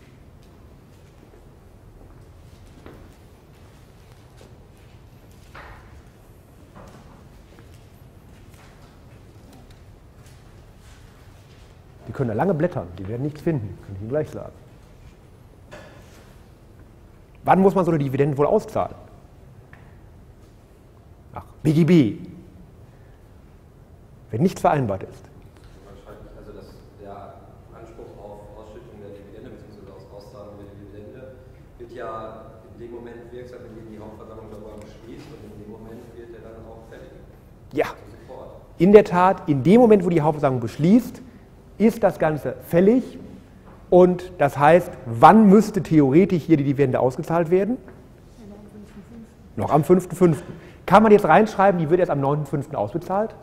A: Die können da lange blättern, die werden nichts finden, kann ich Ihnen gleich sagen. Wann muss man so eine Dividende wohl auszahlen? Ach, B G B. Wenn nichts vereinbart ist.
B: Wahrscheinlich, also dass der Anspruch auf Ausschüttung der Dividende bzw. auf Auszahlung der Dividende wird ja in dem Moment wirksam, in dem die Hauptversammlung darüber beschließt und in dem Moment wird er dann auch fällig.
A: Ja,
B: Also sofort.
A: in der Tat, in dem Moment, wo die Hauptversammlung beschließt, ist das Ganze fällig und das heißt, wann müsste theoretisch hier die Dividende ausgezahlt werden? Noch am fünften fünften Kann man jetzt reinschreiben, die wird erst am neunten fünften ausbezahlt?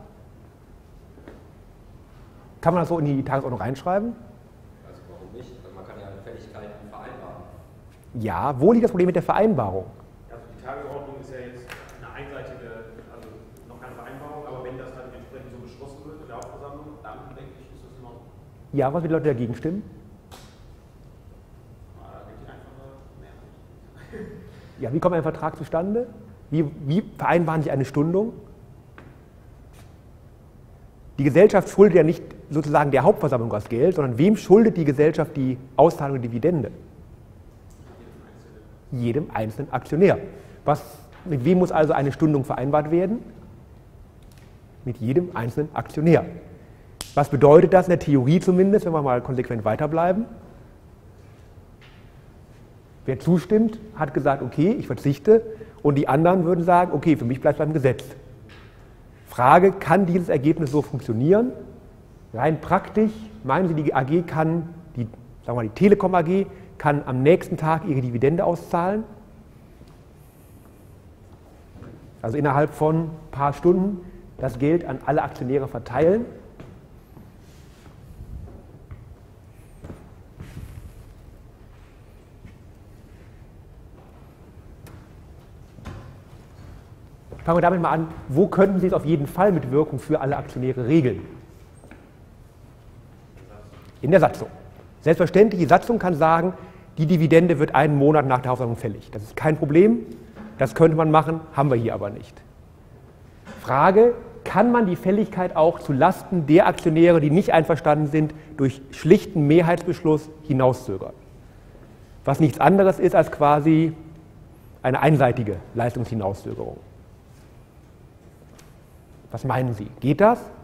A: Kann man das so in die Tagesordnung reinschreiben?
B: Also warum nicht? Also man kann ja Fälligkeiten vereinbaren.
A: Ja, wo liegt das Problem mit der Vereinbarung?
C: Also die Tagesordnung ist ja jetzt eine einseitige, also noch keine Vereinbarung, aber wenn das dann entsprechend so beschlossen wird in der Hauptversammlung, dann denke ich, ist das in Ordnung.
A: Ja, was, wenn die Leute dagegen stimmen?
C: Da gibt es einfach eine Mehrheit.
A: Ja, wie kommt ein Vertrag zustande? Wie, wie vereinbaren Sie eine Stundung? Die Gesellschaft schuldet ja nicht sozusagen der Hauptversammlung das Geld, sondern wem schuldet die Gesellschaft die Auszahlung der Dividende? Jedem einzelnen Aktionär. Was, mit wem muss also eine Stundung vereinbart werden? Mit jedem einzelnen Aktionär. Was bedeutet das in der Theorie zumindest, wenn wir mal konsequent weiterbleiben? Wer zustimmt, hat gesagt, okay, ich verzichte, und die anderen würden sagen, okay, für mich bleibt es beim Gesetz. Frage, kann dieses Ergebnis so funktionieren? Rein praktisch, meinen Sie, die A G kann, die, sagen wir mal, die Telekom A G kann am nächsten Tag ihre Dividende auszahlen? Also innerhalb von ein paar Stunden das Geld an alle Aktionäre verteilen? Fangen wir damit mal an, wo könnten Sie es auf jeden Fall mit Wirkung für alle Aktionäre regeln? In der Satzung. Selbstverständlich, die Satzung kann sagen, die Dividende wird einen Monat nach der Hauptversammlung fällig. Das ist kein Problem, das könnte man machen, haben wir hier aber nicht. Frage, kann man die Fälligkeit auch zu Lasten der Aktionäre, die nicht einverstanden sind, durch schlichten Mehrheitsbeschluss hinauszögern? Was nichts anderes ist als quasi eine einseitige Leistungshinauszögerung. Was meinen Sie? Geht das?
D: Ja,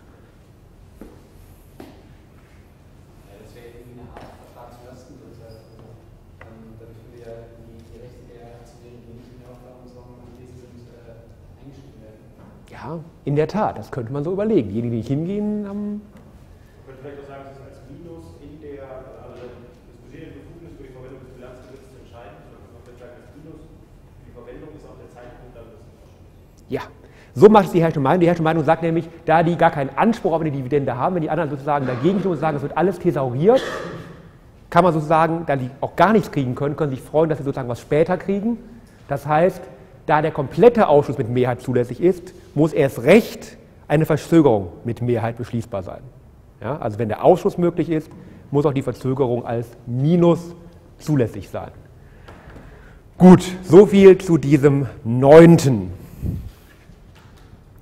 D: das wäre irgendwie eine Art Vertrag zu lasten, deshalb ähm, damit wir die, die Rechte der Aktionäre, die nicht in der Hauptversammlung anwesend sind, äh, eingeschränkt werden.
A: Ja, in der Tat, das könnte man so überlegen. Diejenigen, die nicht hingehen, haben.
C: Ich könnte vielleicht auch sagen, es ist als Minus in der, also das besteht die Befugnis für die Verwendung des Bilanzgesetzes zu entscheiden, sondern man könnte sagen, als Minus für die Verwendung ist auch der Zeitpunkt dann des Ausschusses.
A: Ja, so macht es die Herrschte Meinung. Die Herrschte Meinung sagt nämlich, da die gar keinen Anspruch auf eine Dividende haben, wenn die anderen sozusagen dagegen stehen und sagen, es wird alles thesauriert, kann man sozusagen, da die auch gar nichts kriegen können, können sich freuen, dass sie sozusagen was später kriegen. Das heißt, da der komplette Ausschuss mit Mehrheit zulässig ist, muss erst recht eine Verzögerung mit Mehrheit beschließbar sein. Ja, also wenn der Ausschuss möglich ist, muss auch die Verzögerung als Minus zulässig sein. Gut, soviel zu diesem neunten.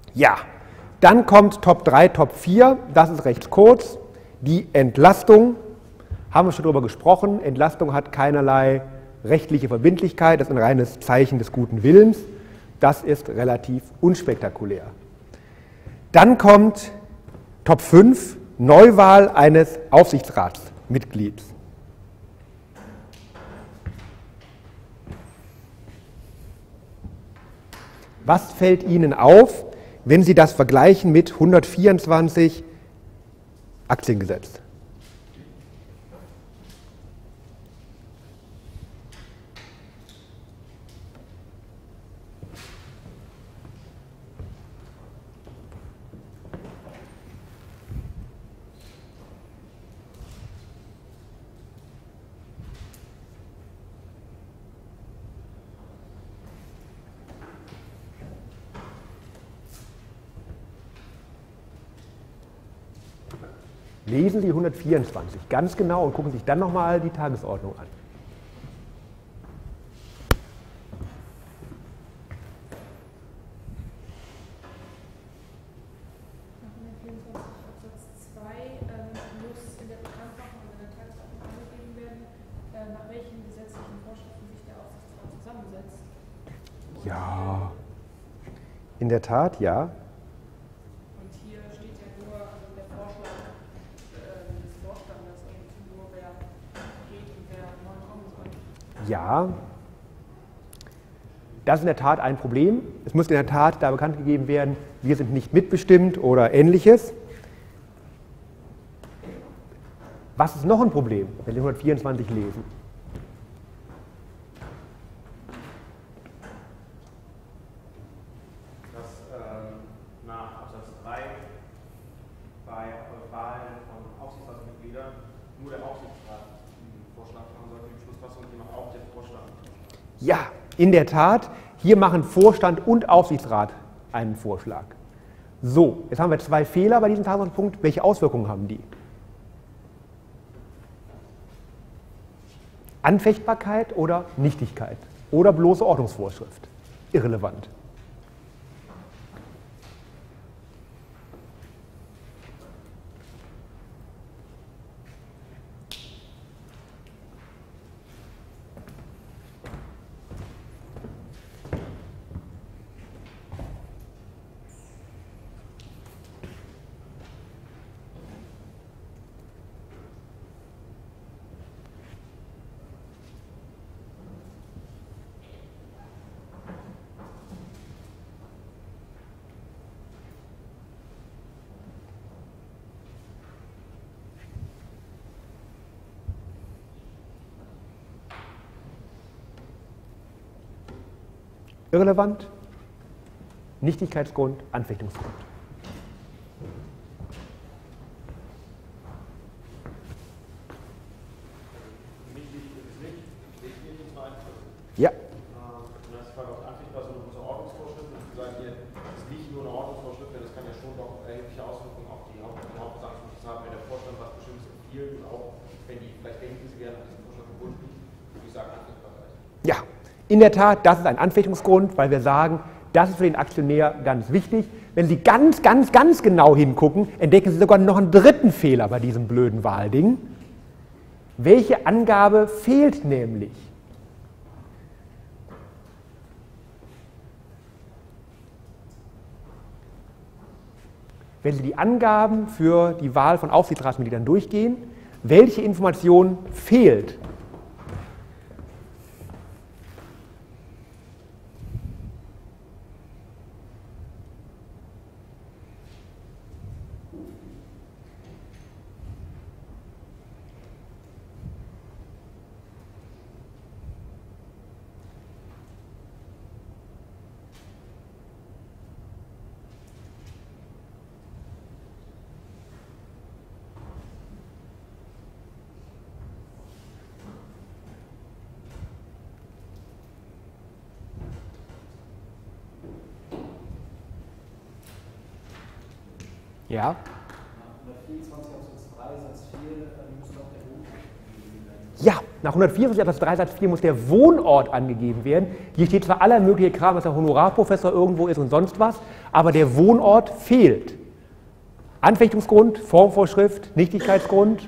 A: Ja, dann kommt Top drei, Top vier, das ist recht kurz. Die Entlastung, haben wir schon darüber gesprochen, Entlastung hat keinerlei rechtliche Verbindlichkeit, das ist ein reines Zeichen des guten Willens. Das ist relativ unspektakulär. Dann kommt Top fünf, Neuwahl eines Aufsichtsratsmitglieds. Was fällt Ihnen auf, wenn Sie das vergleichen mit hundertvierundzwanzig Aktiengesetz? Lesen Sie hundertvierundzwanzig ganz genau und gucken sich dann nochmal die Tagesordnung an.
E: Nach hundertvierundzwanzig Absatz zwei ähm, muss in der Bekanntmachung und in der Tagesordnung angegeben werden, äh, nach welchen gesetzlichen Vorschriften sich der Aufsichtsrat zusammensetzt.
A: Ja, in der Tat, ja.
E: Und hier steht ja nur also der Vorschlag äh, des Vorstandes und nur wer geht und wer neu kommen soll.
A: Ja, das ist in der Tat ein Problem. Es muss in der Tat da bekannt gegeben werden, wir sind nicht mitbestimmt oder Ähnliches. Was ist noch ein Problem, wenn Sie hundertvierundzwanzig lesen?
C: Dass ähm, nach Absatz drei bei Wahlen von Aufsichtsratsmitgliedern nur der Aufsichtsrat einen Vorschlag machen soll für die Beschlussfassung, demnach auch der Vorstand.
A: Ja, in der Tat, hier machen Vorstand und Aufsichtsrat einen Vorschlag. So, jetzt haben wir zwei Fehler bei diesem Tagesordnungspunkt. Welche Auswirkungen haben die? Anfechtbarkeit oder Nichtigkeit oder bloße Ordnungsvorschrift? Irrelevant. Irrelevant, Nichtigkeitsgrund, Anfechtungsgrund.
C: Wichtig ist es nicht, Richtlinien zu einführen.
A: Ja.
C: Und das ist die Frage, ob es anfechtbar ist oder bloße Ordnungsvorschrift. Und Sie sagen hier, es ist nicht nur eine Ordnungsvorschrift, denn es kann ja schon doch erhebliche Auswirkungen auf die Hauptversammlungsbeschlüsse haben, wenn der Vorstand was Bestimmtes empfiehlt und auch wenn die vielleicht denken, sie wären an diesen Vorschlag gebunden. Und ich sage Anfechtbarkeit.
A: Ja, in der Tat, das ist ein Anfechtungsgrund, weil wir sagen, das ist für den Aktionär ganz wichtig. Wenn Sie ganz, ganz, ganz genau hingucken, entdecken Sie sogar noch einen dritten Fehler bei diesem blöden Wahlding. Welche Angabe fehlt nämlich? Wenn Sie die Angaben für die Wahl von Aufsichtsratsmitgliedern durchgehen, welche Information fehlt? Ja.
D: hundertvierundzwanzig Absatz drei Satz vier müsste auch der Grund angegeben werden.
A: Ja, Nach hundertvierundvierzig Absatz drei Satz vier muss der Wohnort angegeben werden. Hier steht zwar aller mögliche Kram, dass der Honorarprofessor irgendwo ist und sonst was, aber der Wohnort fehlt. Anfechtungsgrund, Formvorschrift, Nichtigkeitsgrund.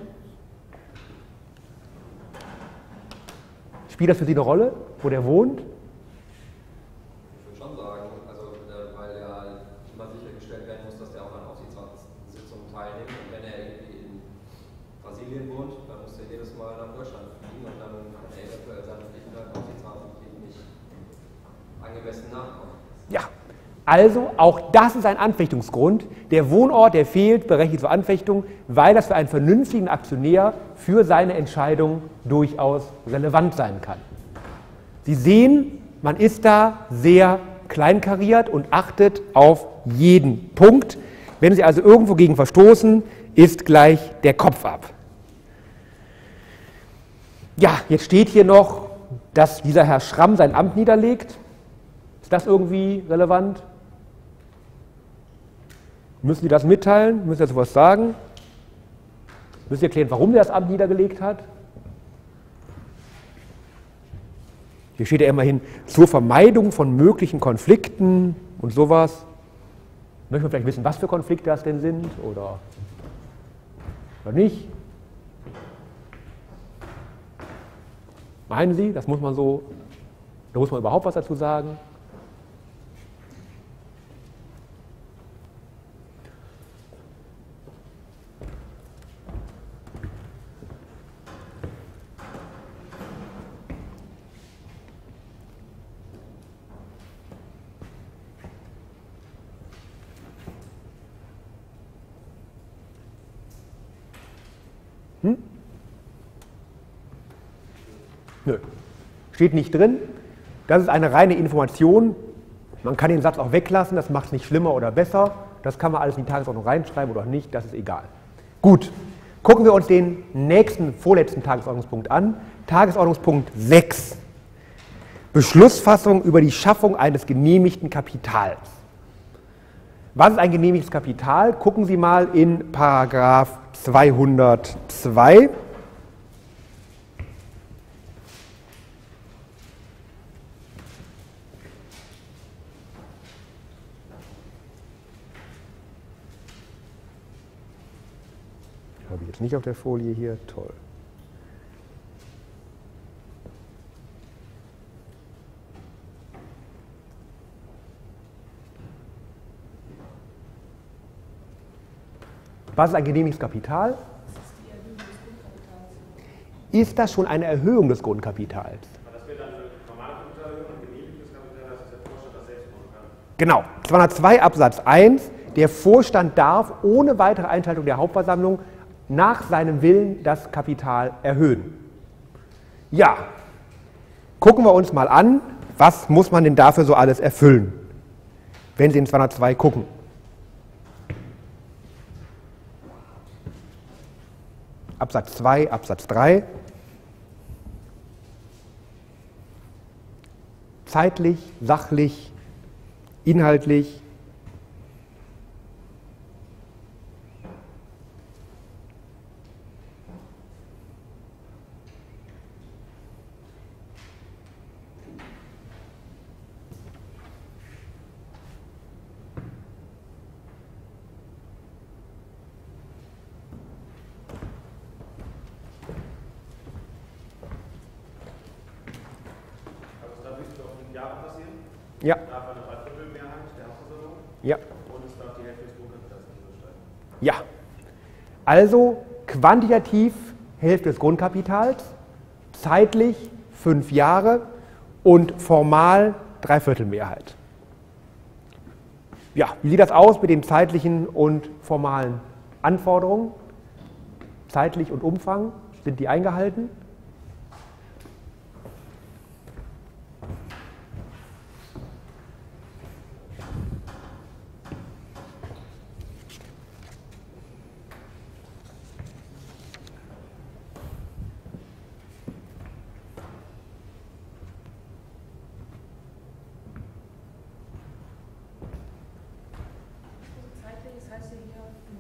A: Spielt das für Sie eine Rolle, wo der wohnt?
B: Ich würde schon sagen, also, weil ja immer sichergestellt werden muss, dass der auch an Aufsichtsratssitzungen teilnimmt. Und wenn er irgendwie in Brasilien wohnt, dann muss er jedes Mal nach Deutschland fliegen und dann kann er eventuell seine Pflichten als Aufsichtsratsmitglied nicht angemessen nachkommen.
A: Ja, also auch das ist ein Anfechtungsgrund. Der Wohnort, der fehlt, berechtigt zur Anfechtung, weil das für einen vernünftigen Aktionär für seine Entscheidung durchaus relevant sein kann. Sie sehen, man ist da sehr kleinkariert und achtet auf jeden Punkt. Wenn Sie also irgendwo gegen verstoßen, ist gleich der Kopf ab. Ja, jetzt steht hier noch, dass dieser Herr Schramm sein Amt niederlegt. Ist das irgendwie relevant? Müssen Sie das mitteilen? Müssen Sie dazu was sagen? Müssen Sie erklären, warum er das Amt niedergelegt hat? Hier steht ja immerhin zur Vermeidung von möglichen Konflikten und sowas. Möchten wir vielleicht wissen, was für Konflikte das denn sind oder, oder nicht? Meinen Sie, das muss man so, da muss man überhaupt was dazu sagen? Hm? Nö. Steht nicht drin. Das ist eine reine Information. Man kann den Satz auch weglassen, das macht es nicht schlimmer oder besser. Das kann man alles in die Tagesordnung reinschreiben oder nicht, das ist egal. Gut, gucken wir uns den nächsten, vorletzten Tagesordnungspunkt an. Tagesordnungspunkt sechs. Beschlussfassung über die Schaffung eines genehmigten Kapitals. Was ist ein genehmigtes Kapital? Gucken Sie mal in Paragraph zweihundertzwei. Habe ich jetzt nicht auf der Folie hier, toll. Was ist ein genehmigtes Kapital? Ist das schon eine Erhöhung des Grundkapitals?
C: Das wäre dann eine normale Kapitalerhöhung und genehmigtes Kapital, dass der Vorstand das selbst machen kann.
A: Genau, zweihundertzwei Absatz eins. Der Vorstand darf ohne weitere Einschaltung der Hauptversammlung nach seinem Willen das Kapital erhöhen. Ja, gucken wir uns mal an, was muss man denn dafür so alles erfüllen, wenn Sie in zweihundertzwei gucken. Absatz zwei, Absatz drei. Zeitlich, sachlich, inhaltlich. Ja.
C: Darf eine Dreiviertelmehrheit der Hauptversammlung?
A: Ja.
C: Und es darf die Hälfte des Grundkapitals nicht übersteigen.
A: Ja. Also quantitativ Hälfte des Grundkapitals, zeitlich fünf Jahre und formal Dreiviertelmehrheit. Ja, wie sieht das aus mit den zeitlichen und formalen Anforderungen? Zeitlich und Umfang, sind die eingehalten?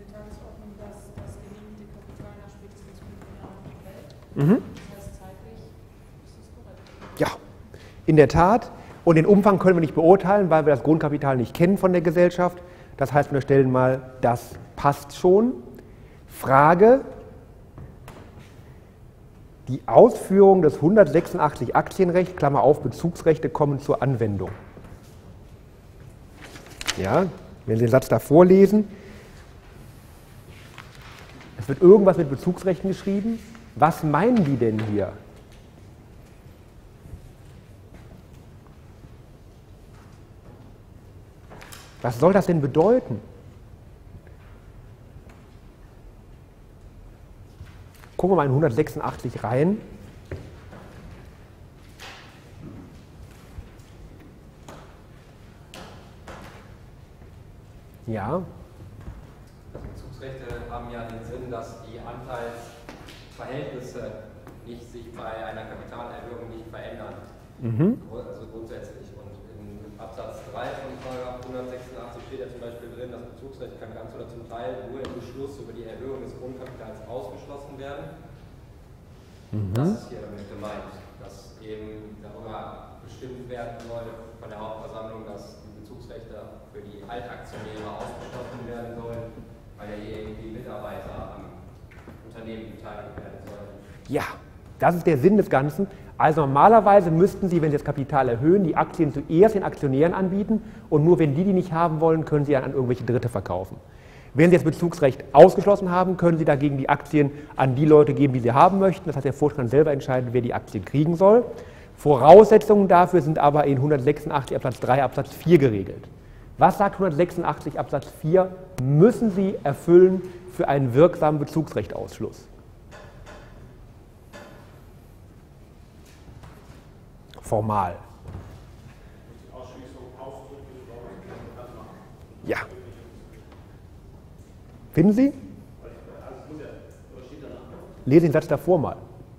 E: Mhm. Das heißt zeitlich
A: In der Tat. Und den Umfang können wir nicht beurteilen, weil wir das Grundkapital nicht kennen von der Gesellschaft. Das heißt, wir stellen mal, das passt schon. Frage: Die Ausführungen des hundertsechsundachtzig Aktienrecht, Klammer auf, Bezugsrechte, kommen zur Anwendung. Ja, wenn Sie den Satz davor lesen, es wird irgendwas mit Bezugsrechten geschrieben. Was meinen die denn hier? Was soll das denn bedeuten? Gucken wir mal in hundertsechsundachtzig rein. Ja.
B: Bezugsrechte haben ja den Sinn, dass die Anteilsverhältnisse nicht sich bei einer Kapitalerhöhung nicht verändern. Mhm. Also grundsätzlich. Und in Absatz drei von Paragraph hundertsechsundachtzig steht ja zum Beispiel drin, das Bezugsrecht kann ganz oder zum Teil nur im Beschluss über die Erhöhung des Grundkapitals ausgeschlossen werden. Mhm. Das ist hier damit gemeint, dass eben darüber bestimmt werden soll von der Hauptversammlung, dass die Bezugsrechte für die Altaktionäre ausgeschlossen werden sollen, weil ja hier irgendwie Mitarbeiter am Unternehmen beteiligt werden sollen.
A: Ja, das ist der Sinn des Ganzen. Also normalerweise müssten Sie, wenn Sie das Kapital erhöhen, die Aktien zuerst den Aktionären anbieten und nur wenn die die nicht haben wollen, können Sie dann an irgendwelche Dritte verkaufen. Wenn Sie das Bezugsrecht ausgeschlossen haben, können Sie dagegen die Aktien an die Leute geben, die Sie haben möchten. Das heißt, der Vorstand selber entscheidet, wer die Aktien kriegen soll. Voraussetzungen dafür sind aber in hundertsechsundachtzig Absatz drei Absatz vier geregelt. Was sagt hundertsechsundachtzig Absatz vier? Müssen Sie erfüllen für einen wirksamen Bezugsrechtausschluss? Formal. Ja. Finden Sie? Lesen den Satz davor mal.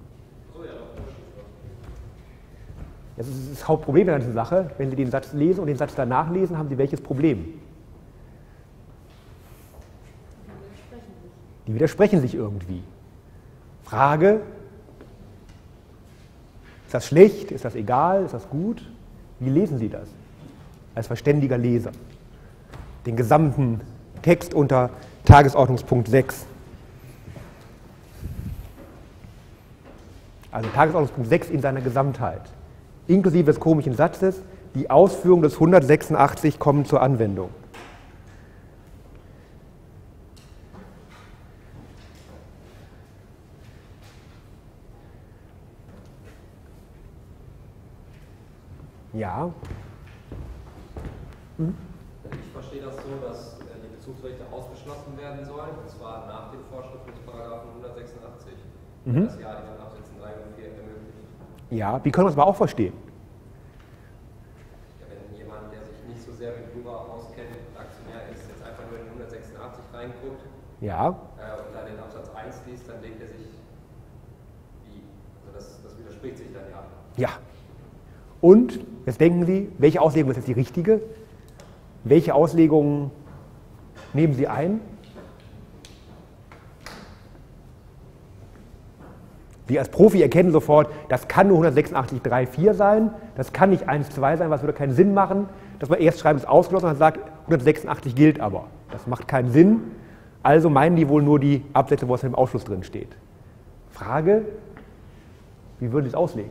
A: Das ist das Hauptproblem der ganzen Sache. Wenn Sie den Satz lesen und den Satz danach lesen, haben Sie welches Problem? Die widersprechen sich irgendwie. Frage: Ist das schlecht? Ist das egal? Ist das gut? Wie lesen Sie das als verständiger Leser? Den gesamten Text unter Tagesordnungspunkt sechs. Also Tagesordnungspunkt sechs in seiner Gesamtheit. Inklusive des komischen Satzes, die Ausführungen des hundertsechsundachtzig kommen zur Anwendung. Ja. Hm?
B: Ich verstehe das so, dass die Bezugsrechte ausgeschlossen werden sollen, und zwar nach den Vorschriften des Paragraphen hundertsechsundachtzig, mhm. das ja in den Absätzen drei und vier ermöglicht.
A: Ja, wie können wir es aber auch verstehen?
B: Ja, wenn jemand, der sich nicht so sehr mit Jura auskennt, Aktionär ist, jetzt einfach nur in hundertsechsundachtzig reinguckt,
A: ja.
B: äh, und dann den Absatz eins liest, dann denkt er sich, wie? Also das, das widerspricht sich dann ja.
A: Ja. Und, jetzt denken Sie, welche Auslegung ist jetzt die richtige? Welche Auslegungen nehmen Sie ein? Sie als Profi erkennen sofort, das kann nur hundertsechsundachtzig Absatz drei Punkt vier sein, das kann nicht eins Punkt zwei sein, was würde keinen Sinn machen, dass man erst schreibt, es ist ausgeschlossen und dann sagt, hundertsechsundachtzig gilt aber. Das macht keinen Sinn, also meinen die wohl nur die Absätze, wo es im Ausschluss drin steht. Frage: Wie würden Sie es auslegen?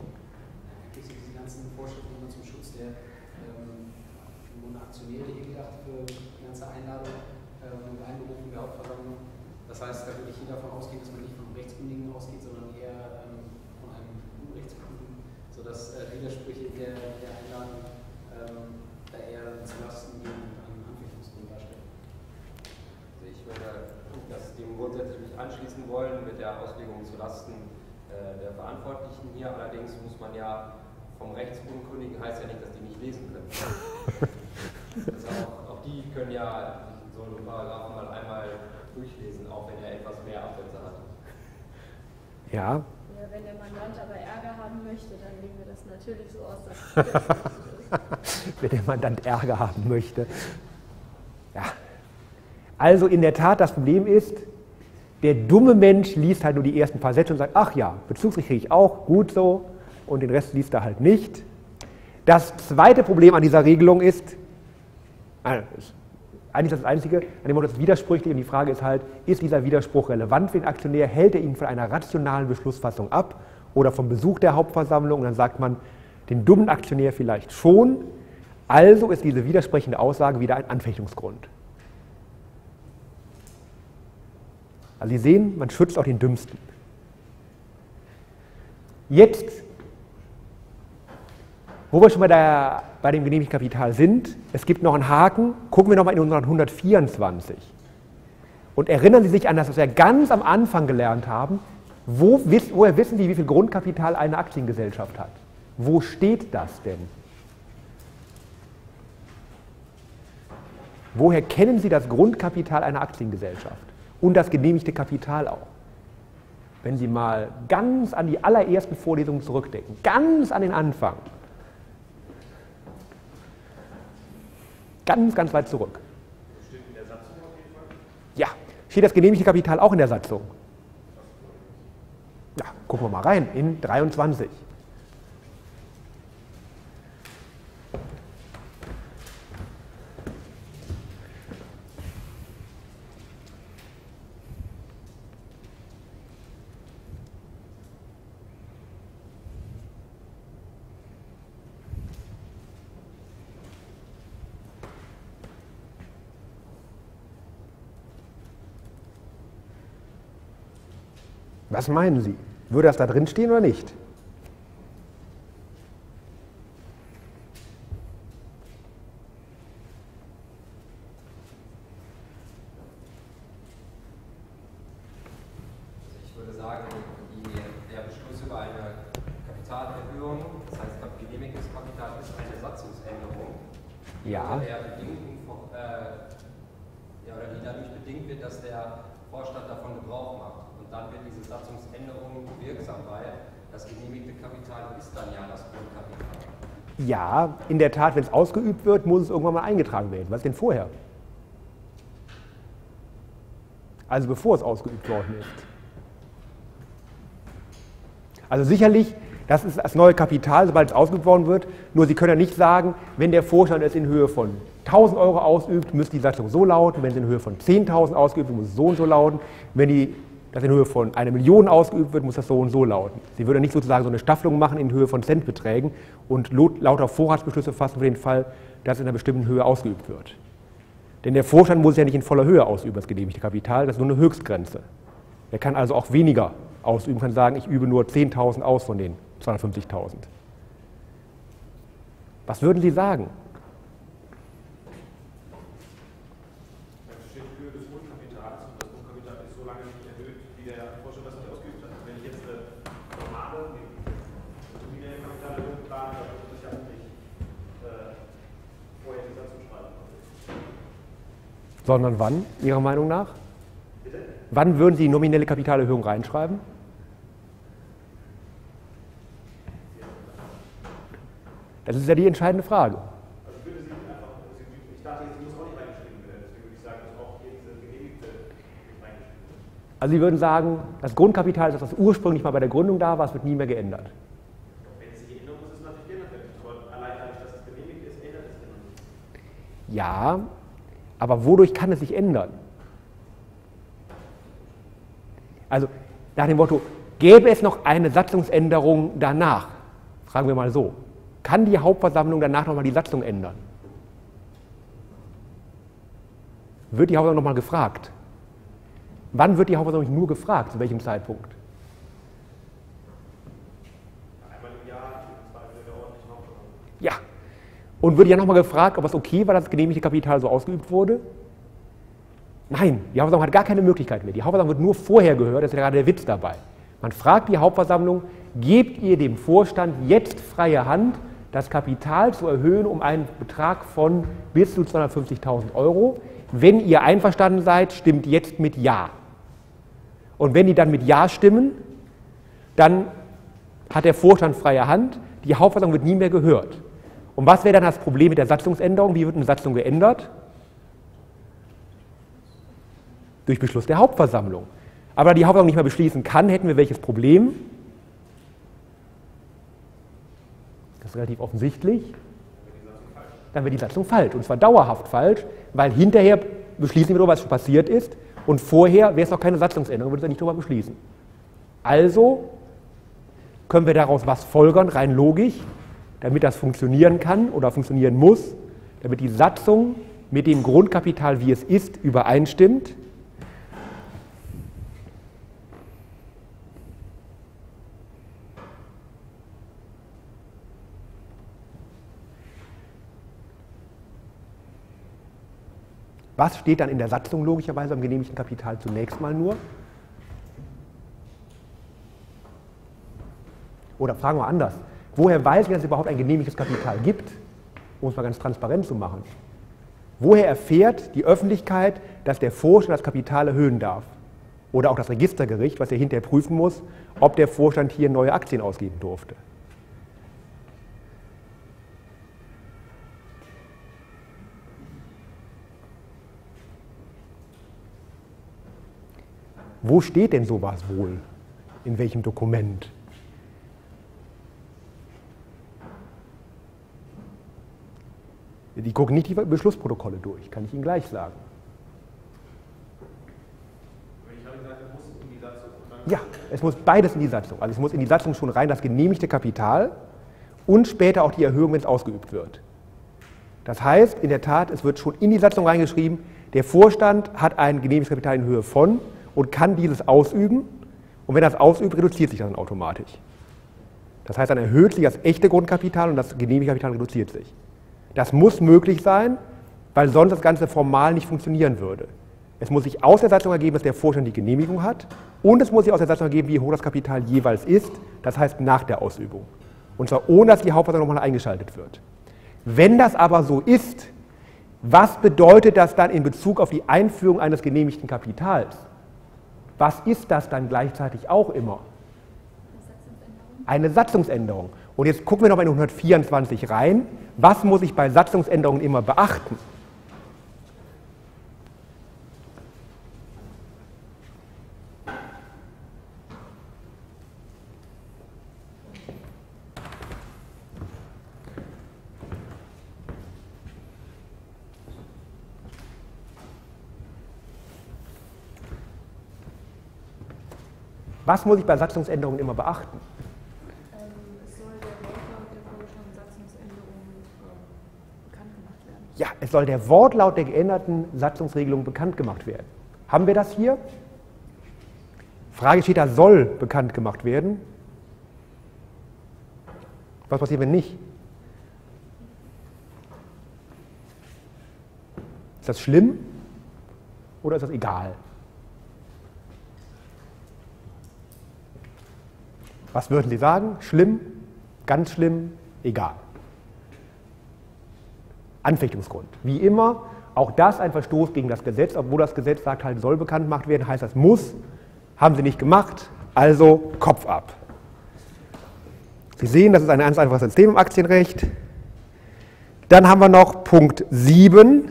D: Das heißt, da würde ich hier davon ausgehen, dass man nicht von Rechtskundigen ausgeht, sondern eher ähm, von einem Unrechtskundigen, sodass äh, Widersprüche der, der Einladung ähm, da eher zulasten gehen und einen Anfechtungsgrund darstellen.
B: Also ich würde das dem grundsätzlich nicht anschließen wollen mit der Auslegung zulasten äh, der Verantwortlichen hier. Allerdings muss man ja vom Rechtsunkundigen, heißt ja nicht, dass die nicht lesen können. Also auch, auch die können ja so einen Paragraphen mal einmal durchlesen, auch wenn er etwas mehr Absätze hat.
A: Ja.
F: Ja, wenn der Mandant aber Ärger haben möchte, dann legen wir das natürlich so aus, dass es ist.
A: Wenn der Mandant Ärger haben möchte. Ja. Also in der Tat, das Problem ist, der dumme Mensch liest halt nur die ersten paar Sätze und sagt, ach ja, Bezugsrecht kriege ich auch, gut so, und den Rest liest er halt nicht. Das zweite Problem an dieser Regelung ist, äh, ist eigentlich das Einzige, an dem Motto ist widersprüchlich, und die Frage ist halt, ist dieser Widerspruch relevant für den Aktionär, hält er ihn von einer rationalen Beschlussfassung ab oder vom Besuch der Hauptversammlung, und dann sagt man, den dummen Aktionär vielleicht schon, also ist diese widersprechende Aussage wieder ein Anfechtungsgrund. Also Sie sehen, man schützt auch den Dümmsten. Jetzt, wo wir schon bei, der, bei dem genehmigten Kapital sind, es gibt noch einen Haken, gucken wir nochmal in unseren hundertvierundzwanzig. Und erinnern Sie sich an das, was wir ganz am Anfang gelernt haben, wo, woher wissen Sie, wie viel Grundkapital eine Aktiengesellschaft hat? Wo steht das denn? Woher kennen Sie das Grundkapital einer Aktiengesellschaft? Und das genehmigte Kapital auch. Wenn Sie mal ganz an die allerersten Vorlesungen zurückdenken, ganz an den Anfang, ganz, ganz weit zurück.
C: Steht in der Satzung auf jeden Fall?
A: Ja, steht das genehmigte Kapital auch in der Satzung? Ja, gucken wir mal rein, in dreiundzwanzig. Was meinen Sie? Würde das da drin stehen oder nicht?
B: Ich würde sagen, die, der Beschluss über eine Kapitalerhöhung, das heißt genehmigtes Kapital, ist eine Satzungsänderung,
A: Ja.
B: die, der bedingten, äh, ja, oder die dadurch bedingt wird, dass der Vorstand davon Gebrauch macht. Und dann wird diese Satzungsänderung wirksam, weil das genehmigte Kapital ist dann ja das Grundkapital.
A: Ja, in der Tat, wenn es ausgeübt wird, muss es irgendwann mal eingetragen werden. Was denn vorher? Also bevor es ausgeübt worden ist. Also sicherlich, das ist das neue Kapital, sobald es ausgeübt worden wird. Nur Sie können ja nicht sagen, wenn der Vorstand es in Höhe von tausend Euro ausübt, müsste die Satzung so lauten. Wenn es in Höhe von zehntausend ausgeübt wird, muss es so und so lauten. Wenn die, das in Höhe von einer Million ausgeübt wird, muss das so und so lauten. Sie würden nicht sozusagen so eine Staffelung machen in Höhe von Centbeträgen und lauter Vorratsbeschlüsse fassen für den Fall, dass es in einer bestimmten Höhe ausgeübt wird. Denn der Vorstand muss es ja nicht in voller Höhe ausüben, das genehmigte Kapital, das ist nur eine Höchstgrenze. Er kann also auch weniger ausüben, kann sagen, ich übe nur zehntausend aus von den zweihundertfünfzigtausend. Was würden Sie sagen?
C: Es steht Höhe des Grundkapitals und das Grundkapital ist so lange nicht erhöht, wie der Vorstand das nicht ausgeübt hat. Wenn ich jetzt eine normale, nominelle Kapitalerhöhung plane, dann muss ich ja auch nicht äh, vorher die Satzung schreiben.
A: Sondern wann, Ihrer Meinung nach?
C: Bitte?
A: Wann würden Sie nominelle Kapitalerhöhung reinschreiben? Das ist ja die entscheidende Frage.
C: Also ich würde Sie einfach, ich dachte, jetzt muss auch nicht reingeschrieben werden, deswegen würde ich sagen, dass auch hier diese genehmigte nicht reingeschrieben wird.
A: Also Sie würden sagen, das Grundkapital ist das, was ursprünglich mal bei der Gründung da war, es wird nie mehr geändert.
C: Wenn es sich geändert, muss es natürlich geändert werden. Aber allein dadurch, dass es genehmigt ist, ändert es ja noch nicht.
A: Ja, aber wodurch kann es sich ändern? Also nach dem Motto, gäbe es noch eine Satzungsänderung danach? Fragen wir mal so. Kann die Hauptversammlung danach nochmal die Satzung ändern? Wird die Hauptversammlung nochmal gefragt? Wann wird die Hauptversammlung nur gefragt? Zu welchem Zeitpunkt?
C: Einmal im Jahr, im Zweifel in der ordentlichen Hauptversammlung.
A: Ja. Und wird ja nochmal gefragt, ob es okay war, dass das genehmigte Kapital so ausgeübt wurde? Nein, die Hauptversammlung hat gar keine Möglichkeit mehr. Die Hauptversammlung wird nur vorher gehört, das ist ja gerade der Witz dabei. Man fragt die Hauptversammlung, gebt ihr dem Vorstand jetzt freie Hand, das Kapital zu erhöhen um einen Betrag von bis zu zweihundertfünfzigtausend Euro. Wenn ihr einverstanden seid, stimmt jetzt mit Ja. Und wenn die dann mit Ja stimmen, dann hat der Vorstand freie Hand, die Hauptversammlung wird nie mehr gehört. Und was wäre dann das Problem mit der Satzungsänderung? Wie wird eine Satzung geändert? Durch Beschluss der Hauptversammlung. Aber da die Hauptversammlung nicht mehr beschließen kann, hätten wir welches Problem? Das ist relativ offensichtlich, dann wird die Satzung falsch. Und zwar dauerhaft falsch, weil hinterher beschließen wir darüber, was schon passiert ist, und vorher wäre es noch keine Satzungsänderung, würde es ja nicht darüber beschließen. Also können wir daraus was folgern, rein logisch, damit das funktionieren kann oder funktionieren muss, damit die Satzung mit dem Grundkapital, wie es ist, übereinstimmt. Was steht dann in der Satzung logischerweise am genehmigten Kapital zunächst mal nur? Oder fragen wir anders. Woher weiß ich, dass es überhaupt ein genehmigtes Kapital gibt? Um es mal ganz transparent zu machen. Woher erfährt die Öffentlichkeit, dass der Vorstand das Kapital erhöhen darf? Oder auch das Registergericht, was ja hinterher prüfen muss, ob der Vorstand hier neue Aktien ausgeben durfte. Wo steht denn sowas wohl? In welchem Dokument? Die gucken nicht die Beschlussprotokolle durch, kann ich Ihnen gleich sagen.
C: Ich habe gesagt, es muss in die Satzung.
A: Ja, es muss beides in die Satzung. Also es muss in die Satzung schon rein das genehmigte Kapital und später auch die Erhöhung, wenn es ausgeübt wird. Das heißt, in der Tat, es wird schon in die Satzung reingeschrieben, der Vorstand hat ein genehmigtes Kapital in Höhe von und kann dieses ausüben. Und wenn er das ausübt, reduziert sich das dann automatisch. Das heißt, dann erhöht sich das echte Grundkapital und das genehmigte Kapital reduziert sich. Das muss möglich sein, weil sonst das Ganze formal nicht funktionieren würde. Es muss sich aus der Satzung ergeben, dass der Vorstand die Genehmigung hat, und es muss sich aus der Satzung ergeben, wie hoch das Kapital jeweils ist, das heißt nach der Ausübung. Und zwar ohne, dass die Hauptversammlung nochmal eingeschaltet wird. Wenn das aber so ist, was bedeutet das dann in Bezug auf die Einführung eines genehmigten Kapitals? Was ist das dann gleichzeitig auch immer? Eine Satzungsänderung. Und jetzt gucken wir noch mal in hundertvierundzwanzig rein. Was muss ich bei Satzungsänderungen immer beachten? Was muss ich bei Satzungsänderungen immer beachten?
E: Ähm, es soll der Wortlaut der vorgeschlagenen Satzungsänderung ähm, bekannt gemacht werden.
A: Ja, es soll der Wortlaut der geänderten Satzungsregelung bekannt gemacht werden. Haben wir das hier? Frage steht da, soll bekannt gemacht werden. Was passiert, wenn nicht? Ist das schlimm oder ist das egal? Was würden Sie sagen? Schlimm, ganz schlimm, egal. Anfechtungsgrund. Wie immer, auch das ein Verstoß gegen das Gesetz, obwohl das Gesetz sagt, halt soll bekannt gemacht werden, heißt das muss, haben Sie nicht gemacht, also Kopf ab. Sie sehen, das ist ein ganz einfaches System im Aktienrecht. Dann haben wir noch Punkt sieben.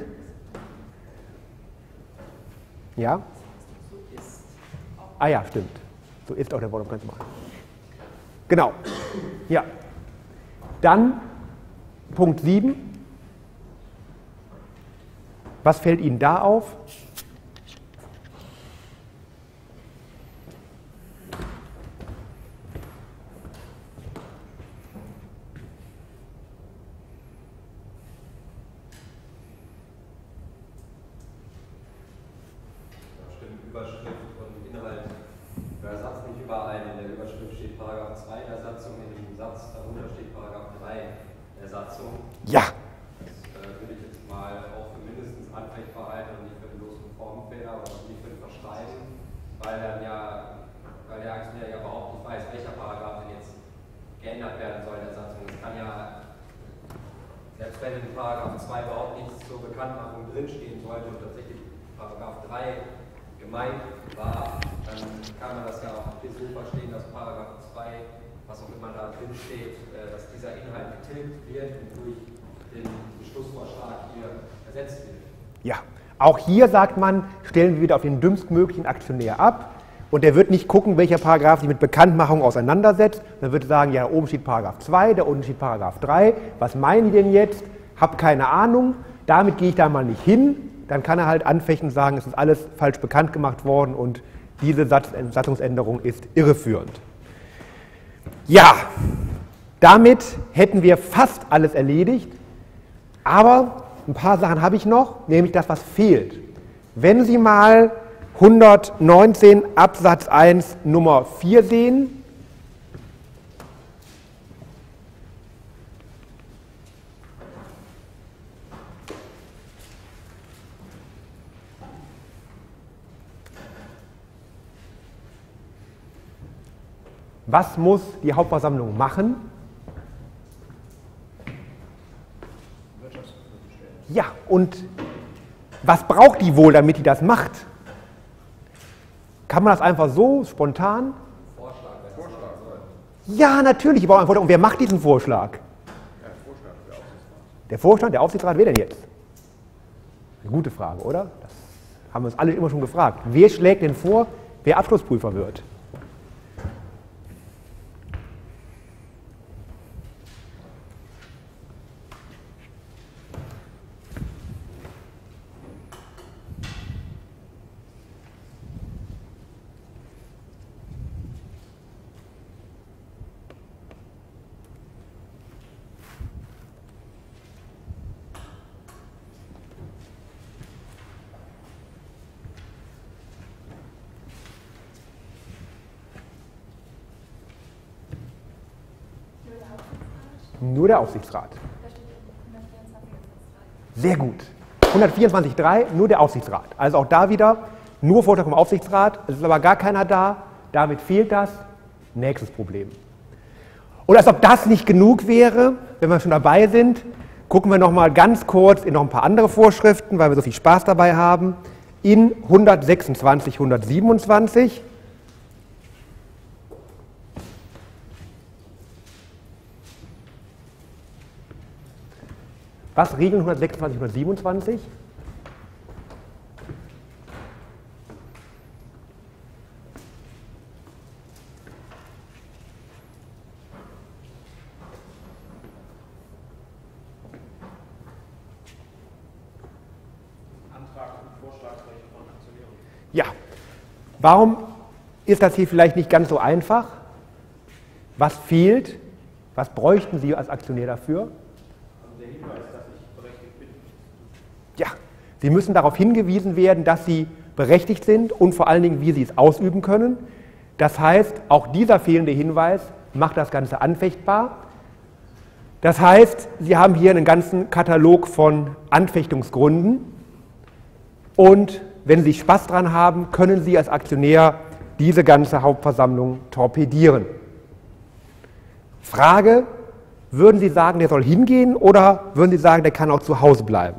A: Ja? Ah ja, stimmt. So ist auch der Wortlaut ganz normal. Genau. Ja. Dann Punkt sieben. Was fällt Ihnen da auf? Ja.
B: Das äh, würde ich jetzt mal auch für mindestens anfechtbar halten und nicht für den bloßen Formfehler oder nicht für den Verschreiben, weil dann ja, weil der Aktionär ja überhaupt nicht weiß, welcher Paragraph denn jetzt geändert werden soll in der Satzung. Es kann ja, selbst wenn in Paragraph zwei überhaupt nichts zur Bekanntmachung drinstehen sollte und tatsächlich Paragraph drei gemeint war, dann kann man das ja auch so verstehen, dass Paragraph zwei, was auch immer da drin steht, dass dieser Inhalt getilgt wird und durch den Beschlussvorschlag hier ersetzt wird.
A: Ja, auch hier sagt man, stellen wir wieder auf den dümmstmöglichen Aktionär ab. und der wird nicht gucken, welcher Paragraph sich mit Bekanntmachung auseinandersetzt. Dann wird er sagen, ja, da oben steht Paragraph zwei, da unten steht Paragraph drei. Was meinen die denn jetzt? Hab keine Ahnung, damit gehe ich da mal nicht hin. Dann kann er halt anfechten und sagen, es ist alles falsch bekannt gemacht worden und diese Satz Satzungsänderung ist irreführend. Ja, damit hätten wir fast alles erledigt, aber ein paar Sachen habe ich noch, nämlich das, was fehlt. Wenn Sie mal hundertneunzehn Absatz eins Nummer vier sehen, was muss die Hauptversammlung machen? Ja, und was braucht die wohl, damit die das macht? Kann man das einfach so spontan?
B: Vorschlag, wenn Vorschlag soll.
A: Ja, natürlich. Die brauchen einen Vorschlag. Und wer macht diesen Vorschlag?
C: Ja, Vorschlag, der Aufsichtsrat.
A: Der Vorstand, der Aufsichtsrat, wer denn jetzt? Eine gute Frage, oder? Das haben wir uns alle immer schon gefragt. Wer schlägt denn vor, wer Abschlussprüfer wird? Nur der Aufsichtsrat. Sehr gut. hundertvierundzwanzig Absatz drei, nur der Aufsichtsrat. Also auch da wieder, nur Vorschlag vom Aufsichtsrat. Es ist aber gar keiner da. Damit fehlt das. Nächstes Problem. Und als ob das nicht genug wäre, wenn wir schon dabei sind, gucken wir noch mal ganz kurz in noch ein paar andere Vorschriften, weil wir so viel Spaß dabei haben. In hundertsechsundzwanzig, hundertsiebenundzwanzig. Was regeln hundertsechsundzwanzig, hundertsiebenundzwanzig?
C: Antrag und Vorschlagsrecht von Aktionären.
A: Ja. Warum ist das hier vielleicht nicht ganz so einfach? Was fehlt? Was bräuchten Sie als Aktionär dafür?
C: Der Hinweis, dass ich berechtigt bin.
A: Ja, Sie müssen darauf hingewiesen werden, dass Sie berechtigt sind und vor allen Dingen, wie Sie es ausüben können. Das heißt, auch dieser fehlende Hinweis macht das Ganze anfechtbar. Das heißt, Sie haben hier einen ganzen Katalog von Anfechtungsgründen und wenn Sie Spaß dran haben, können Sie als Aktionär diese ganze Hauptversammlung torpedieren. Frage: Würden Sie sagen, der soll hingehen oder würden Sie sagen, der kann auch zu Hause bleiben?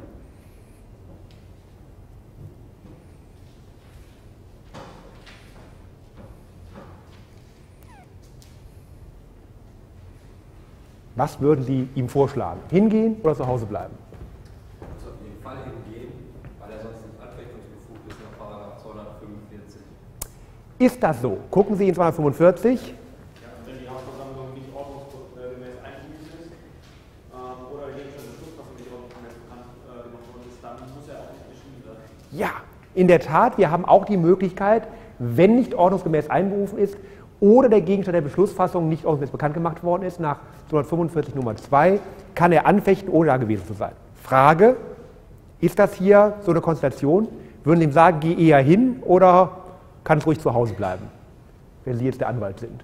A: Was würden Sie ihm vorschlagen? Hingehen oder zu Hause bleiben?
B: Muss auf jeden Fall hingehen, weil er sonst nicht anfechtungsbefugt ist nach Paragraph zweihundertfünfundvierzig.
A: Ist das so? Gucken Sie in zweihundertfünfundvierzig.
C: Wenn die Hauptversammlung nicht ordnungsgemäß eingewiesen ist ähm, oder der Gegenstand des Schlussfassung nicht ordnungsgemäß bekannt äh, gemacht worden ist, dann muss er auch nicht erschienen werden.
A: Ja, in der Tat, wir haben auch die Möglichkeit, wenn nicht ordnungsgemäß einberufen ist oder der Gegenstand der Beschlussfassung nicht ordnungsgemäß bekannt gemacht worden ist, nach zweihundertfünfundvierzig Nummer zwei, kann er anfechten, ohne da gewesen zu sein. Frage: Ist das hier so eine Konstellation? Würden Sie ihm sagen, geh eher hin oder kann es ruhig zu Hause bleiben, wenn Sie jetzt der Anwalt sind?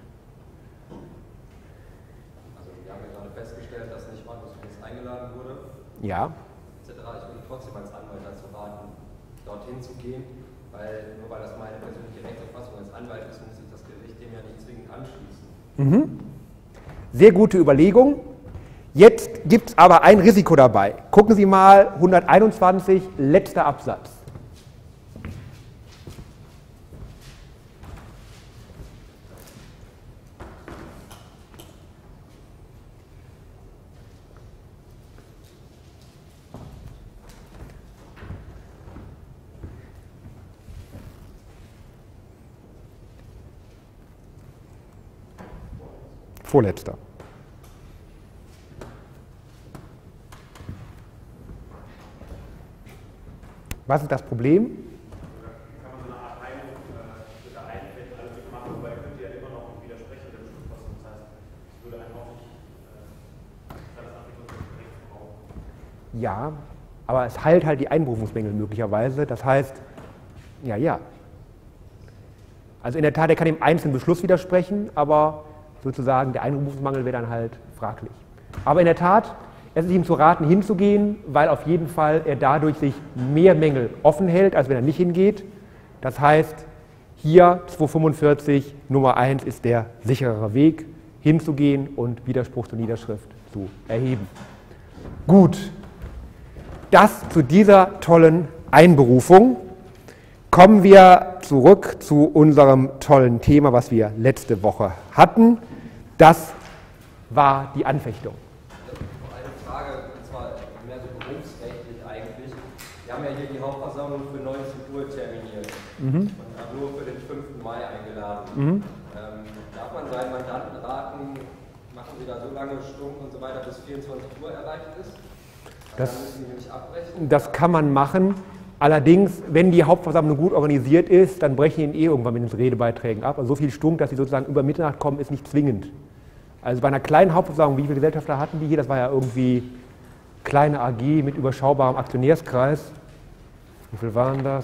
B: Also wir haben ja gerade festgestellt, dass nicht ordnungsgemäß eingeladen wurde,
A: Ja.
B: et cetera. Ich würde trotzdem als Anwalt dazu raten, dorthin zu gehen, weil nur weil das meine persönliche Rechtsauffassung als Anwalt ist, muss sich das Gericht dem ja nicht zwingend anschließen.
A: Mhm. Sehr gute Überlegung. Jetzt gibt es aber ein Risiko dabei. Gucken Sie mal hunderteinundzwanzig, letzter Absatz. Vorletzter. Was ist das Problem?
C: Kann man so eine Art Einruf mit der einen, wenn alle mitmachen, aber ihr könnt ja immer noch widersprechen der Beschlussfassung. Das heißt, es würde einfach auch nicht das Anwendungsrecht brauchen.
A: Ja, aber es heilt halt die Einberufungsmängel möglicherweise. Das heißt, ja, ja. Also in der Tat, er kann dem einzelnen Beschluss widersprechen, aber sozusagen der Einberufungsmangel wäre dann halt fraglich. Aber in der Tat, es ist ihm zu raten, hinzugehen, weil auf jeden Fall er dadurch sich mehr Mängel offen hält, als wenn er nicht hingeht. Das heißt, hier zweihundertfünfundvierzig Nummer eins ist der sicherere Weg, hinzugehen und Widerspruch zur Niederschrift zu erheben. Gut, das zu dieser tollen Einberufung. Kommen wir zurück zu unserem tollen Thema, was wir letzte Woche hatten. Das war die Anfechtung.
B: Eine Frage, und zwar mehr so berufsrechtlich eigentlich. Wir haben ja hier die Hauptversammlung für neunzehn Uhr terminiert mhm. und haben nur für den fünften Mai eingeladen. Mhm. Ähm, darf man seinen Mandanten raten, machen Sie da so lange Stunden und so weiter, bis vierundzwanzig Uhr erreicht ist?
A: Das,
B: dann müssen Sie nämlich abbrechen.
A: Das kann man machen. Allerdings, wenn die Hauptversammlung gut organisiert ist, dann brechen ihn eh irgendwann mit den Redebeiträgen ab. Also so viel Stunden, dass sie sozusagen über Mitternacht kommen, ist nicht zwingend. Also bei einer kleinen Hauptversammlung, wie viele Gesellschafter hatten die hier? Das war ja irgendwie kleine A G mit überschaubarem Aktionärskreis. Wie viel waren das?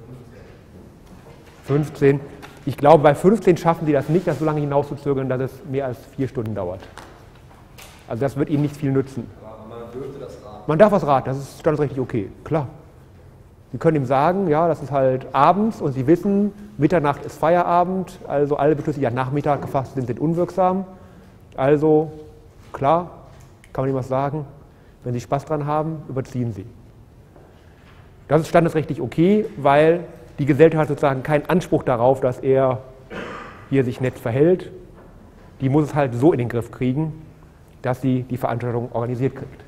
A: fünfzehn. Ich glaube, bei fünfzehn schaffen sie das nicht, das so lange hinauszuzögern, dass es mehr als vier Stunden dauert. Also das wird ihnen nicht viel nützen.
B: Aber man dürfte das raten.
A: Man darf was raten, das ist standesrechtlich okay, klar. Sie können ihm sagen, ja, das ist halt abends und Sie wissen, Mitternacht ist Feierabend, also alle Beschlüsse, die am Nachmittag gefasst sind, sind unwirksam. Also, klar, kann man ihm was sagen. Wenn Sie Spaß dran haben, überziehen Sie. Das ist standesrechtlich okay, weil die Gesellschaft hat sozusagen keinen Anspruch darauf, dass er hier sich nett verhält. Die muss es halt so in den Griff kriegen, dass sie die Veranstaltung organisiert kriegt.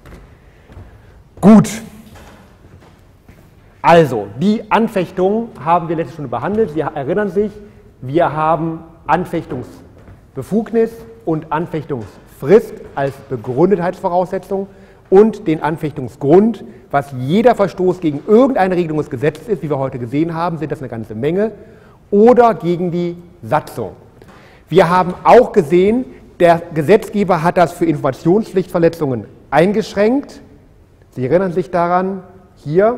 A: Gut. Also, die Anfechtung haben wir letzte Stunde behandelt. Sie erinnern sich, wir haben Anfechtungsbefugnis und Anfechtungsfrist als Begründetheitsvoraussetzung und den Anfechtungsgrund, was jeder Verstoß gegen irgendeine Regelung des Gesetzes ist, wie wir heute gesehen haben, sind das eine ganze Menge, oder gegen die Satzung. Wir haben auch gesehen, der Gesetzgeber hat das für Informationspflichtverletzungen eingeschränkt. Sie erinnern sich daran, hier,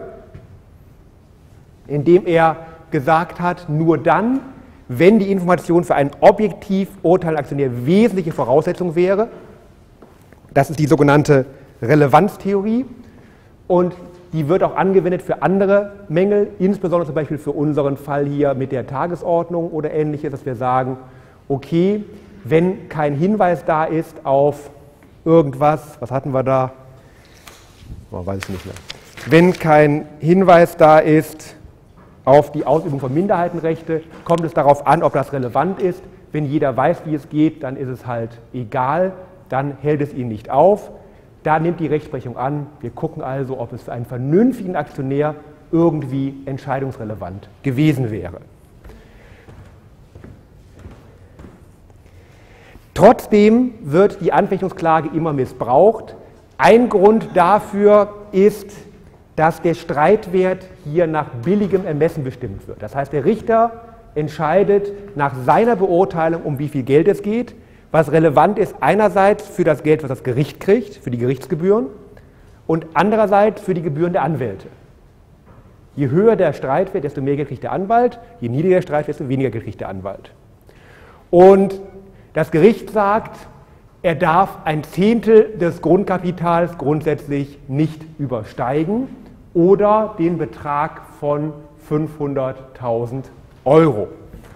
A: indem er gesagt hat, nur dann, wenn die Information für einen objektiv urteilenden Aktionär wesentliche Voraussetzung wäre. Das ist die sogenannte Relevanztheorie und die wird auch angewendet für andere Mängel, insbesondere zum Beispiel für unseren Fall hier mit der Tagesordnung oder Ähnliches, dass wir sagen, okay, wenn kein Hinweis da ist auf irgendwas, was hatten wir da? Oh, weiß ich nicht mehr. Wenn kein Hinweis da ist auf die Ausübung von Minderheitenrechte, kommt es darauf an, ob das relevant ist. Wenn jeder weiß, wie es geht, dann ist es halt egal, dann hält es ihn nicht auf. Da nimmt die Rechtsprechung an. Wir gucken also, ob es für einen vernünftigen Aktionär irgendwie entscheidungsrelevant gewesen wäre. Trotzdem wird die Anfechtungsklage immer missbraucht. Ein Grund dafür ist, dass der Streitwert hier nach billigem Ermessen bestimmt wird. Das heißt, der Richter entscheidet nach seiner Beurteilung, um wie viel Geld es geht, was relevant ist einerseits für das Geld, was das Gericht kriegt, für die Gerichtsgebühren, und andererseits für die Gebühren der Anwälte. Je höher der Streitwert, desto mehr Geld kriegt der Anwalt, je niedriger der Streitwert, desto weniger Geld kriegt der Anwalt. Und das Gericht sagt, er darf ein Zehntel des Grundkapitals grundsätzlich nicht übersteigen oder den Betrag von fünfhunderttausend Euro.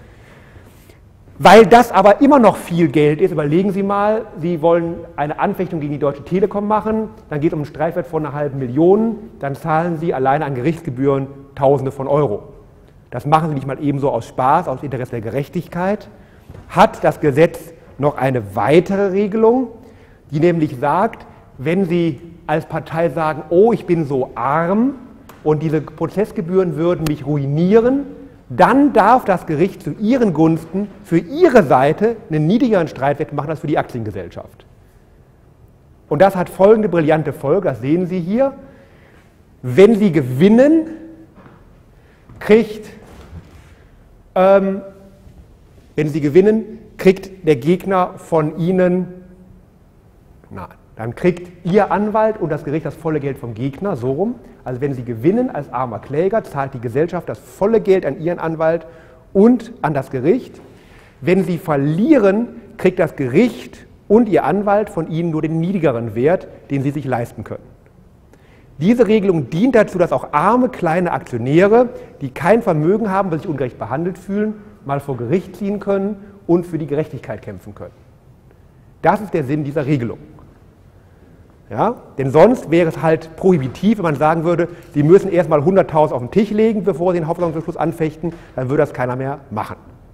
A: Weil das aber immer noch viel Geld ist, überlegen Sie mal, Sie wollen eine Anfechtung gegen die Deutsche Telekom machen, dann geht es um einen Streitwert von einer halben Million, dann zahlen Sie alleine an Gerichtsgebühren Tausende von Euro. Das machen Sie nicht mal ebenso aus Spaß, aus Interesse der Gerechtigkeit. Hat das Gesetz noch eine weitere Regelung, die nämlich sagt, wenn Sie als Partei sagen, oh, ich bin so arm und diese Prozessgebühren würden mich ruinieren, dann darf das Gericht zu Ihren Gunsten für Ihre Seite einen niedrigeren Streitwert machen als für die Aktiengesellschaft. Und das hat folgende brillante Folge, das sehen Sie hier. Wenn Sie gewinnen, kriegt, ähm, wenn Sie gewinnen, kriegt der Gegner von Ihnen, na, dann kriegt Ihr Anwalt und das Gericht das volle Geld vom Gegner, so rum. Also wenn Sie gewinnen als armer Kläger, zahlt die Gesellschaft das volle Geld an Ihren Anwalt und an das Gericht. Wenn Sie verlieren, kriegt das Gericht und Ihr Anwalt von Ihnen nur den niedrigeren Wert, den Sie sich leisten können. Diese Regelung dient dazu, dass auch arme kleine Aktionäre, die kein Vermögen haben, weil sich ungerecht behandelt fühlen, mal vor Gericht ziehen können und für die Gerechtigkeit kämpfen können. Das ist der Sinn dieser Regelung. Ja? Denn sonst wäre es halt prohibitiv, wenn man sagen würde, Sie müssen erstmal hunderttausend auf den Tisch legen, bevor Sie den Hauptversammlungsbeschluss anfechten, dann würde das keiner mehr machen.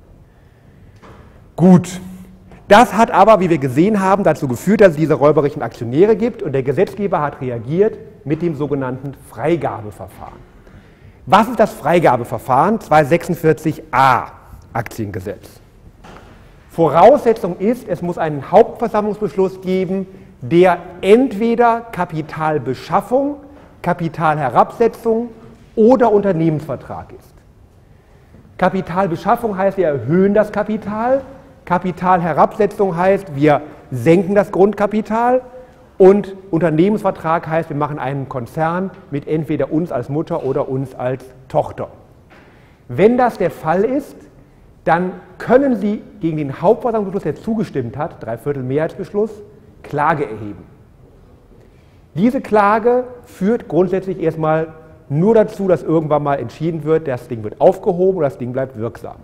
A: Gut. Das hat aber, wie wir gesehen haben, dazu geführt, dass es diese räuberischen Aktionäre gibt und der Gesetzgeber hat reagiert mit dem sogenannten Freigabeverfahren. Was ist das Freigabeverfahren? zweihundertsechsundvierzig a Aktiengesetz. Voraussetzung ist, es muss einen Hauptversammlungsbeschluss geben, der entweder Kapitalbeschaffung, Kapitalherabsetzung oder Unternehmensvertrag ist. Kapitalbeschaffung heißt, wir erhöhen das Kapital. Kapitalherabsetzung heißt, wir senken das Grundkapital und Unternehmensvertrag heißt, wir machen einen Konzern mit entweder uns als Mutter oder uns als Tochter. Wenn das der Fall ist, dann können Sie gegen den Hauptversammlungsbeschluss, der zugestimmt hat, Dreiviertel Mehrheitsbeschluss, Klage erheben. Diese Klage führt grundsätzlich erstmal nur dazu, dass irgendwann mal entschieden wird, das Ding wird aufgehoben oder das Ding bleibt wirksam.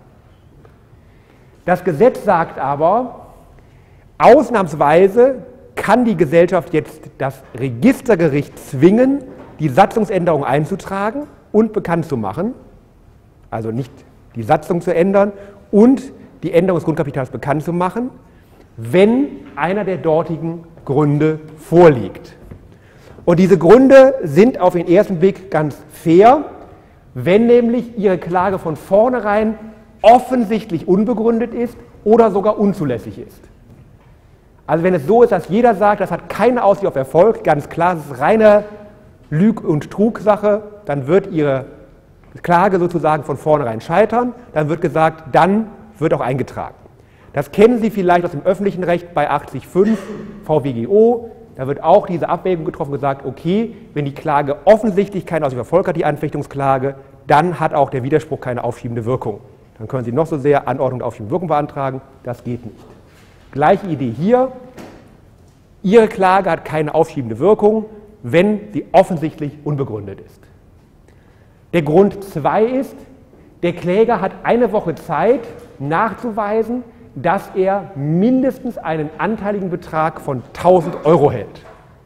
A: Das Gesetz sagt aber, ausnahmsweise kann die Gesellschaft jetzt das Registergericht zwingen, die Satzungsänderung einzutragen und bekannt zu machen, also nicht die Satzung zu ändern und die Änderung des Grundkapitals bekannt zu machen, wenn einer der dortigen Gründe vorliegt. Und diese Gründe sind auf den ersten Blick ganz fair, wenn nämlich Ihre Klage von vornherein offensichtlich unbegründet ist oder sogar unzulässig ist. Also wenn es so ist, dass jeder sagt, das hat keine Aussicht auf Erfolg, ganz klar, das ist reine Lüg- und Trugsache, dann wird Ihre Klage sozusagen von vornherein scheitern, dann wird gesagt, dann wird auch eingetragen. Das kennen Sie vielleicht aus dem öffentlichen Recht bei achtzig Absatz fünf V W G O, da wird auch diese Abwägung getroffen, gesagt, okay, wenn die Klage offensichtlich keine Aussicht auf Erfolg hat, die Anfechtungsklage, dann hat auch der Widerspruch keine aufschiebende Wirkung. Dann können Sie noch so sehr Anordnung auf aufschiebende Wirkung beantragen, das geht nicht. Gleiche Idee hier, Ihre Klage hat keine aufschiebende Wirkung, wenn sie offensichtlich unbegründet ist. Der Grund zwei ist, der Kläger hat eine Woche Zeit nachzuweisen, dass er mindestens einen anteiligen Betrag von tausend Euro hält.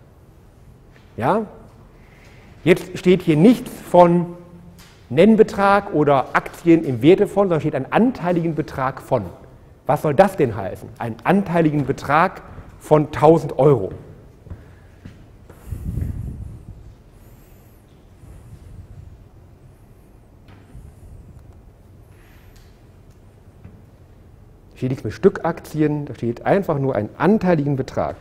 A: Ja? Jetzt steht hier nichts von Nennbetrag oder Aktien im Werte von, sondern steht einen anteiligen Betrag von. Was soll das denn heißen? Einen anteiligen Betrag von tausend Euro. Da steht nichts mit Stückaktien, da steht einfach nur einen anteiligen Betrag.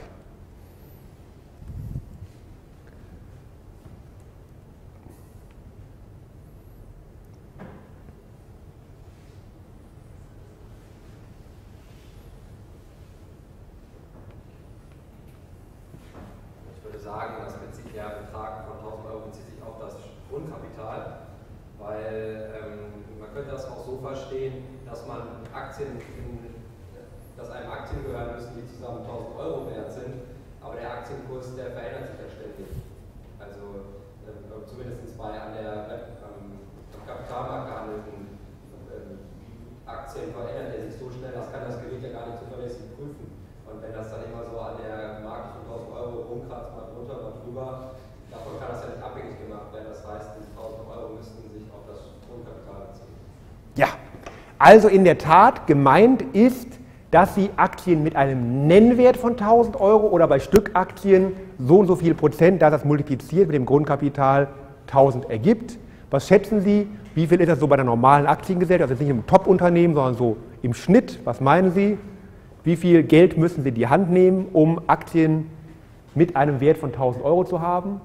B: Sagen, das bezieht, der Betrag von tausend Euro bezieht sich auf das Grundkapital, weil ähm, man könnte das auch so verstehen, dass man Aktien, in, dass einem Aktien gehören müssen, die zusammen tausend Euro wert sind, aber der Aktienkurs, der verändert sich ja ständig. Also äh, zumindest bei an der ähm, am Kapitalmarkt gehandelten äh, Aktien verändert er sich so schnell, das kann das Gericht ja gar nicht zuverlässig prüfen. Und wenn das dann immer so an der Marke von tausend Euro rumkratzt, mal drunter, mal drüber, davon kann das ja nicht abhängig gemacht werden. Das heißt, diese tausend Euro müssten sich auf das Grundkapital beziehen.
A: Ja, also in der Tat gemeint ist, dass Sie Aktien mit einem Nennwert von tausend Euro oder bei Stückaktien so und so viel Prozent, dass das multipliziert mit dem Grundkapital tausend ergibt. Was schätzen Sie, wie viel ist das so bei der normalen Aktiengesellschaft, also nicht im Top-Unternehmen, sondern so im Schnitt? Was meinen Sie? Wie viel Geld müssen Sie in die Hand nehmen, um Aktien mit einem Wert von tausend Euro zu haben?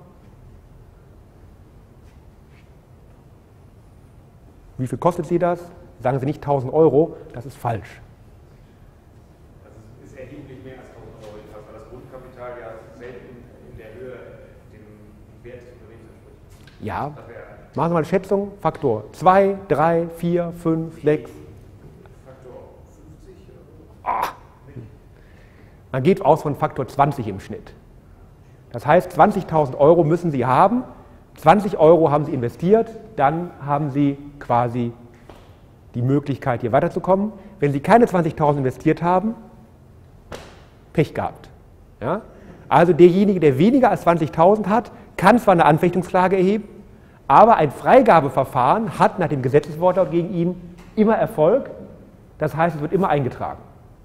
A: Wie viel kostet Sie das? Sagen Sie nicht tausend Euro, das ist falsch.
C: Also es ist erheblich mehr als tausend Euro, weil das Grundkapital ja selten in der Höhe dem Wert des Unternehmens entspricht.
A: Ja, machen Sie mal eine Schätzung, Faktor zwei, drei, vier, fünf, sechs.
C: Faktor fünfzig oder so?
A: Ah. Man geht aus von Faktor zwanzig im Schnitt. Das heißt, zwanzigtausend Euro müssen Sie haben, zwanzig Euro haben Sie investiert, dann haben Sie quasi die Möglichkeit, hier weiterzukommen. Wenn Sie keine zwanzigtausend investiert haben, Pech gehabt. Ja? Also derjenige, der weniger als zwanzigtausend hat, kann zwar eine Anfechtungsklage erheben, aber ein Freigabeverfahren hat nach dem Gesetzeswortlaut gegen ihn immer Erfolg. Das heißt, es wird immer eingetragen.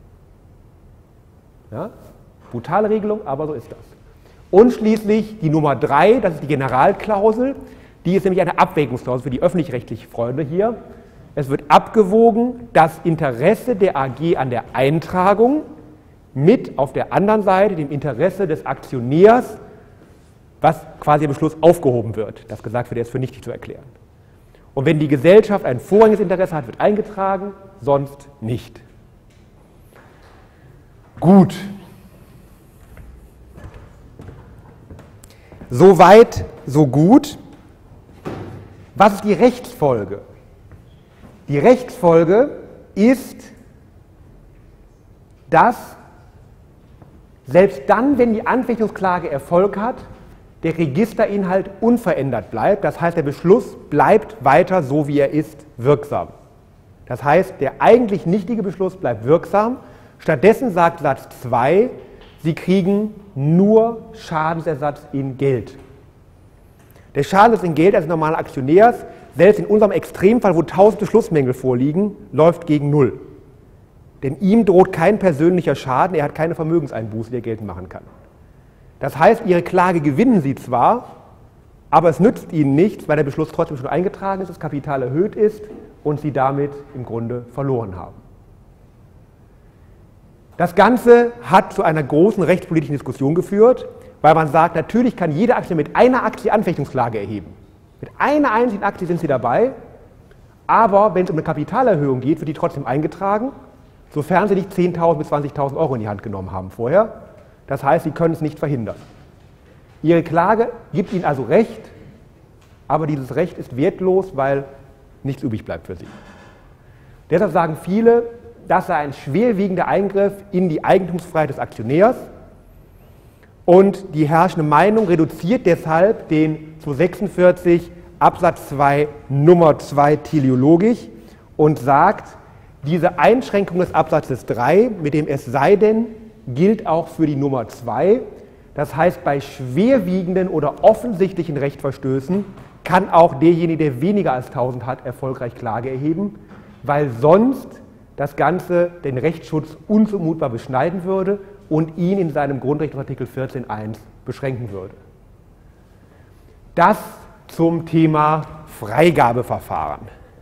A: Ja? Brutale Regelung, aber so ist das. Und schließlich die Nummer drei, das ist die Generalklausel. Die ist nämlich eine Abwägungsklausel für die öffentlich-rechtlichen Freunde hier. Es wird abgewogen, das Interesse der A G an der Eintragung mit auf der anderen Seite dem Interesse des Aktionärs, was quasi im Beschluss aufgehoben wird. Das gesagt wird, er ist für nichtig zu erklären. Und wenn die Gesellschaft ein vorrangiges Interesse hat, wird eingetragen, sonst nicht. Gut. So weit, so gut. Was ist die Rechtsfolge? Die Rechtsfolge ist, dass selbst dann, wenn die Anfechtungsklage Erfolg hat, der Registerinhalt unverändert bleibt. Das heißt, der Beschluss bleibt weiter so, wie er ist, wirksam. Das heißt, der eigentlich nichtige Beschluss bleibt wirksam. Stattdessen sagt Satz zwei, Sie kriegen nur Schadensersatz in Geld. Der Schadensersatz in Geld als normaler Aktionärs, selbst in unserem Extremfall, wo tausend Beschlussmängel vorliegen, läuft gegen Null. Denn ihm droht kein persönlicher Schaden, er hat keine Vermögenseinbuße, die er geltend machen kann. Das heißt, Ihre Klage gewinnen Sie zwar, aber es nützt Ihnen nichts, weil der Beschluss trotzdem schon eingetragen ist, das Kapital erhöht ist und Sie damit im Grunde verloren haben. Das Ganze hat zu einer großen rechtspolitischen Diskussion geführt, weil man sagt, natürlich kann jede Aktie mit einer Aktie Anfechtungsklage erheben. Mit einer einzigen Aktie sind Sie dabei, aber wenn es um eine Kapitalerhöhung geht, wird die trotzdem eingetragen, sofern Sie nicht zehntausend bis zwanzigtausend Euro in die Hand genommen haben vorher. Das heißt, Sie können es nicht verhindern. Ihre Klage gibt Ihnen also Recht, aber dieses Recht ist wertlos, weil nichts übrig bleibt für Sie. Deshalb sagen viele, das sei ein schwerwiegender Eingriff in die Eigentumsfreiheit des Aktionärs und die herrschende Meinung reduziert deshalb den zweihundertsechsundvierzig Absatz zwei Nummer zwei teleologisch und sagt, diese Einschränkung des Absatzes drei mit dem es sei denn gilt auch für die Nummer zwei. Das heißt, bei schwerwiegenden oder offensichtlichen Rechtsverstößen kann auch derjenige, der weniger als tausend hat, erfolgreich Klage erheben, weil sonst das Ganze den Rechtsschutz unzumutbar beschneiden würde und ihn in seinem Grundrecht Artikel vierzehn Absatz eins beschränken würde. Das zum Thema Freigabeverfahren.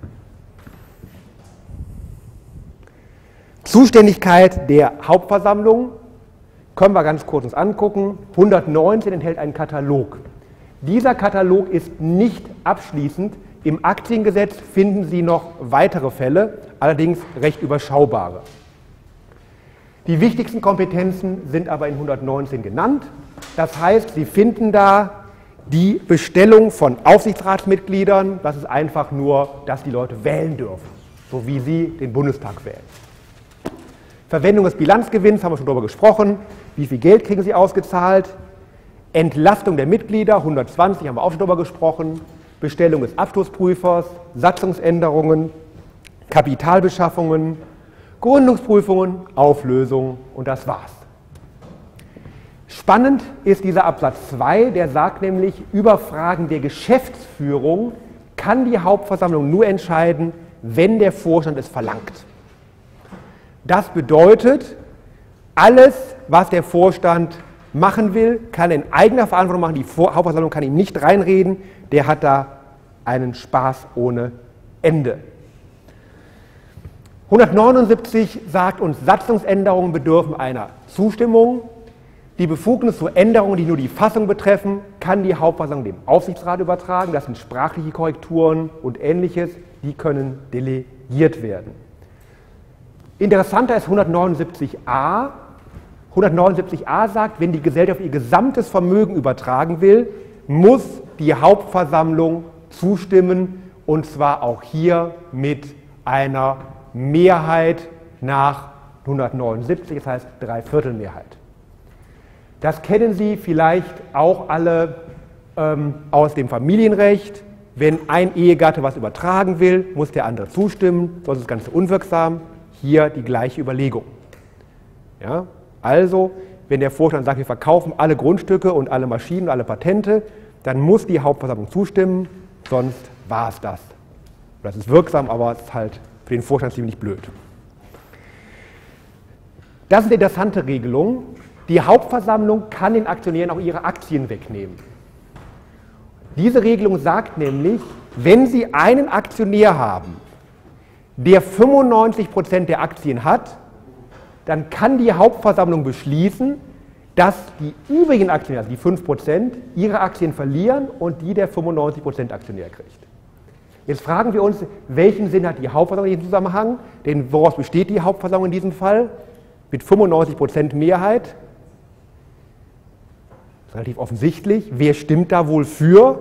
A: Zuständigkeit der Hauptversammlung können wir ganz kurz uns angucken. hundertneunzehn enthält einen Katalog. Dieser Katalog ist nicht abschließend. Im Aktiengesetz finden Sie noch weitere Fälle, allerdings recht überschaubare. Die wichtigsten Kompetenzen sind aber in hundertneunzehn genannt. Das heißt, Sie finden da die Bestellung von Aufsichtsratsmitgliedern. Das ist einfach nur, dass die Leute wählen dürfen, so wie Sie den Bundestag wählen. Verwendung des Bilanzgewinns, haben wir schon darüber gesprochen. Wie viel Geld kriegen Sie ausgezahlt? Entlastung der Mitglieder, hundertzwanzig, haben wir auch schon darüber gesprochen. Bestellung des Abschlussprüfers, Satzungsänderungen, Kapitalbeschaffungen, Gründungsprüfungen, Auflösung und das war's. Spannend ist dieser Absatz zwei, der sagt nämlich, über Fragen der Geschäftsführung kann die Hauptversammlung nur entscheiden, wenn der Vorstand es verlangt. Das bedeutet, alles, was der Vorstand machen will, kann er in eigener Verantwortung machen. Die Hauptversammlung kann ihm nicht reinreden. Der hat da einen Spaß ohne Ende. hundertneunundsiebzig sagt uns, Satzungsänderungen bedürfen einer Zustimmung. Die Befugnis zu Änderungen, die nur die Fassung betreffen, kann die Hauptversammlung dem Aufsichtsrat übertragen. Das sind sprachliche Korrekturen und Ähnliches, die können delegiert werden. Interessanter ist hundertneunundsiebzig a. hundertneunundsiebzig a sagt, wenn die Gesellschaft ihr gesamtes Vermögen übertragen will, muss die Hauptversammlung zustimmen, und zwar auch hier mit einer Mehrheit nach hundertneunundsiebzig, das heißt Dreiviertelmehrheit. Das kennen Sie vielleicht auch alle ähm, aus dem Familienrecht. Wenn ein Ehegatte was übertragen will, muss der andere zustimmen, sonst ist das Ganze unwirksam. Hier die gleiche Überlegung. Ja? Also, wenn der Vorstand sagt, wir verkaufen alle Grundstücke und alle Maschinen und alle Patente, dann muss die Hauptversammlung zustimmen, sonst war es das. Das ist wirksam, aber es ist halt für den Vorstand ziemlich blöd. Das ist eine interessante Regelung. Die Hauptversammlung kann den Aktionären auch ihre Aktien wegnehmen. Diese Regelung sagt nämlich, wenn Sie einen Aktionär haben, der fünfundneunzig Prozent der Aktien hat, dann kann die Hauptversammlung beschließen, dass die übrigen Aktionäre, also die fünf Prozent, ihre Aktien verlieren und die der fünfundneunzig Prozent Aktionär kriegt. Jetzt fragen wir uns, welchen Sinn hat die Hauptversammlung in diesem Zusammenhang? Denn woraus besteht die Hauptversammlung in diesem Fall? Mit fünfundneunzig Prozent Mehrheit. Das ist relativ offensichtlich. Wer stimmt da wohl für?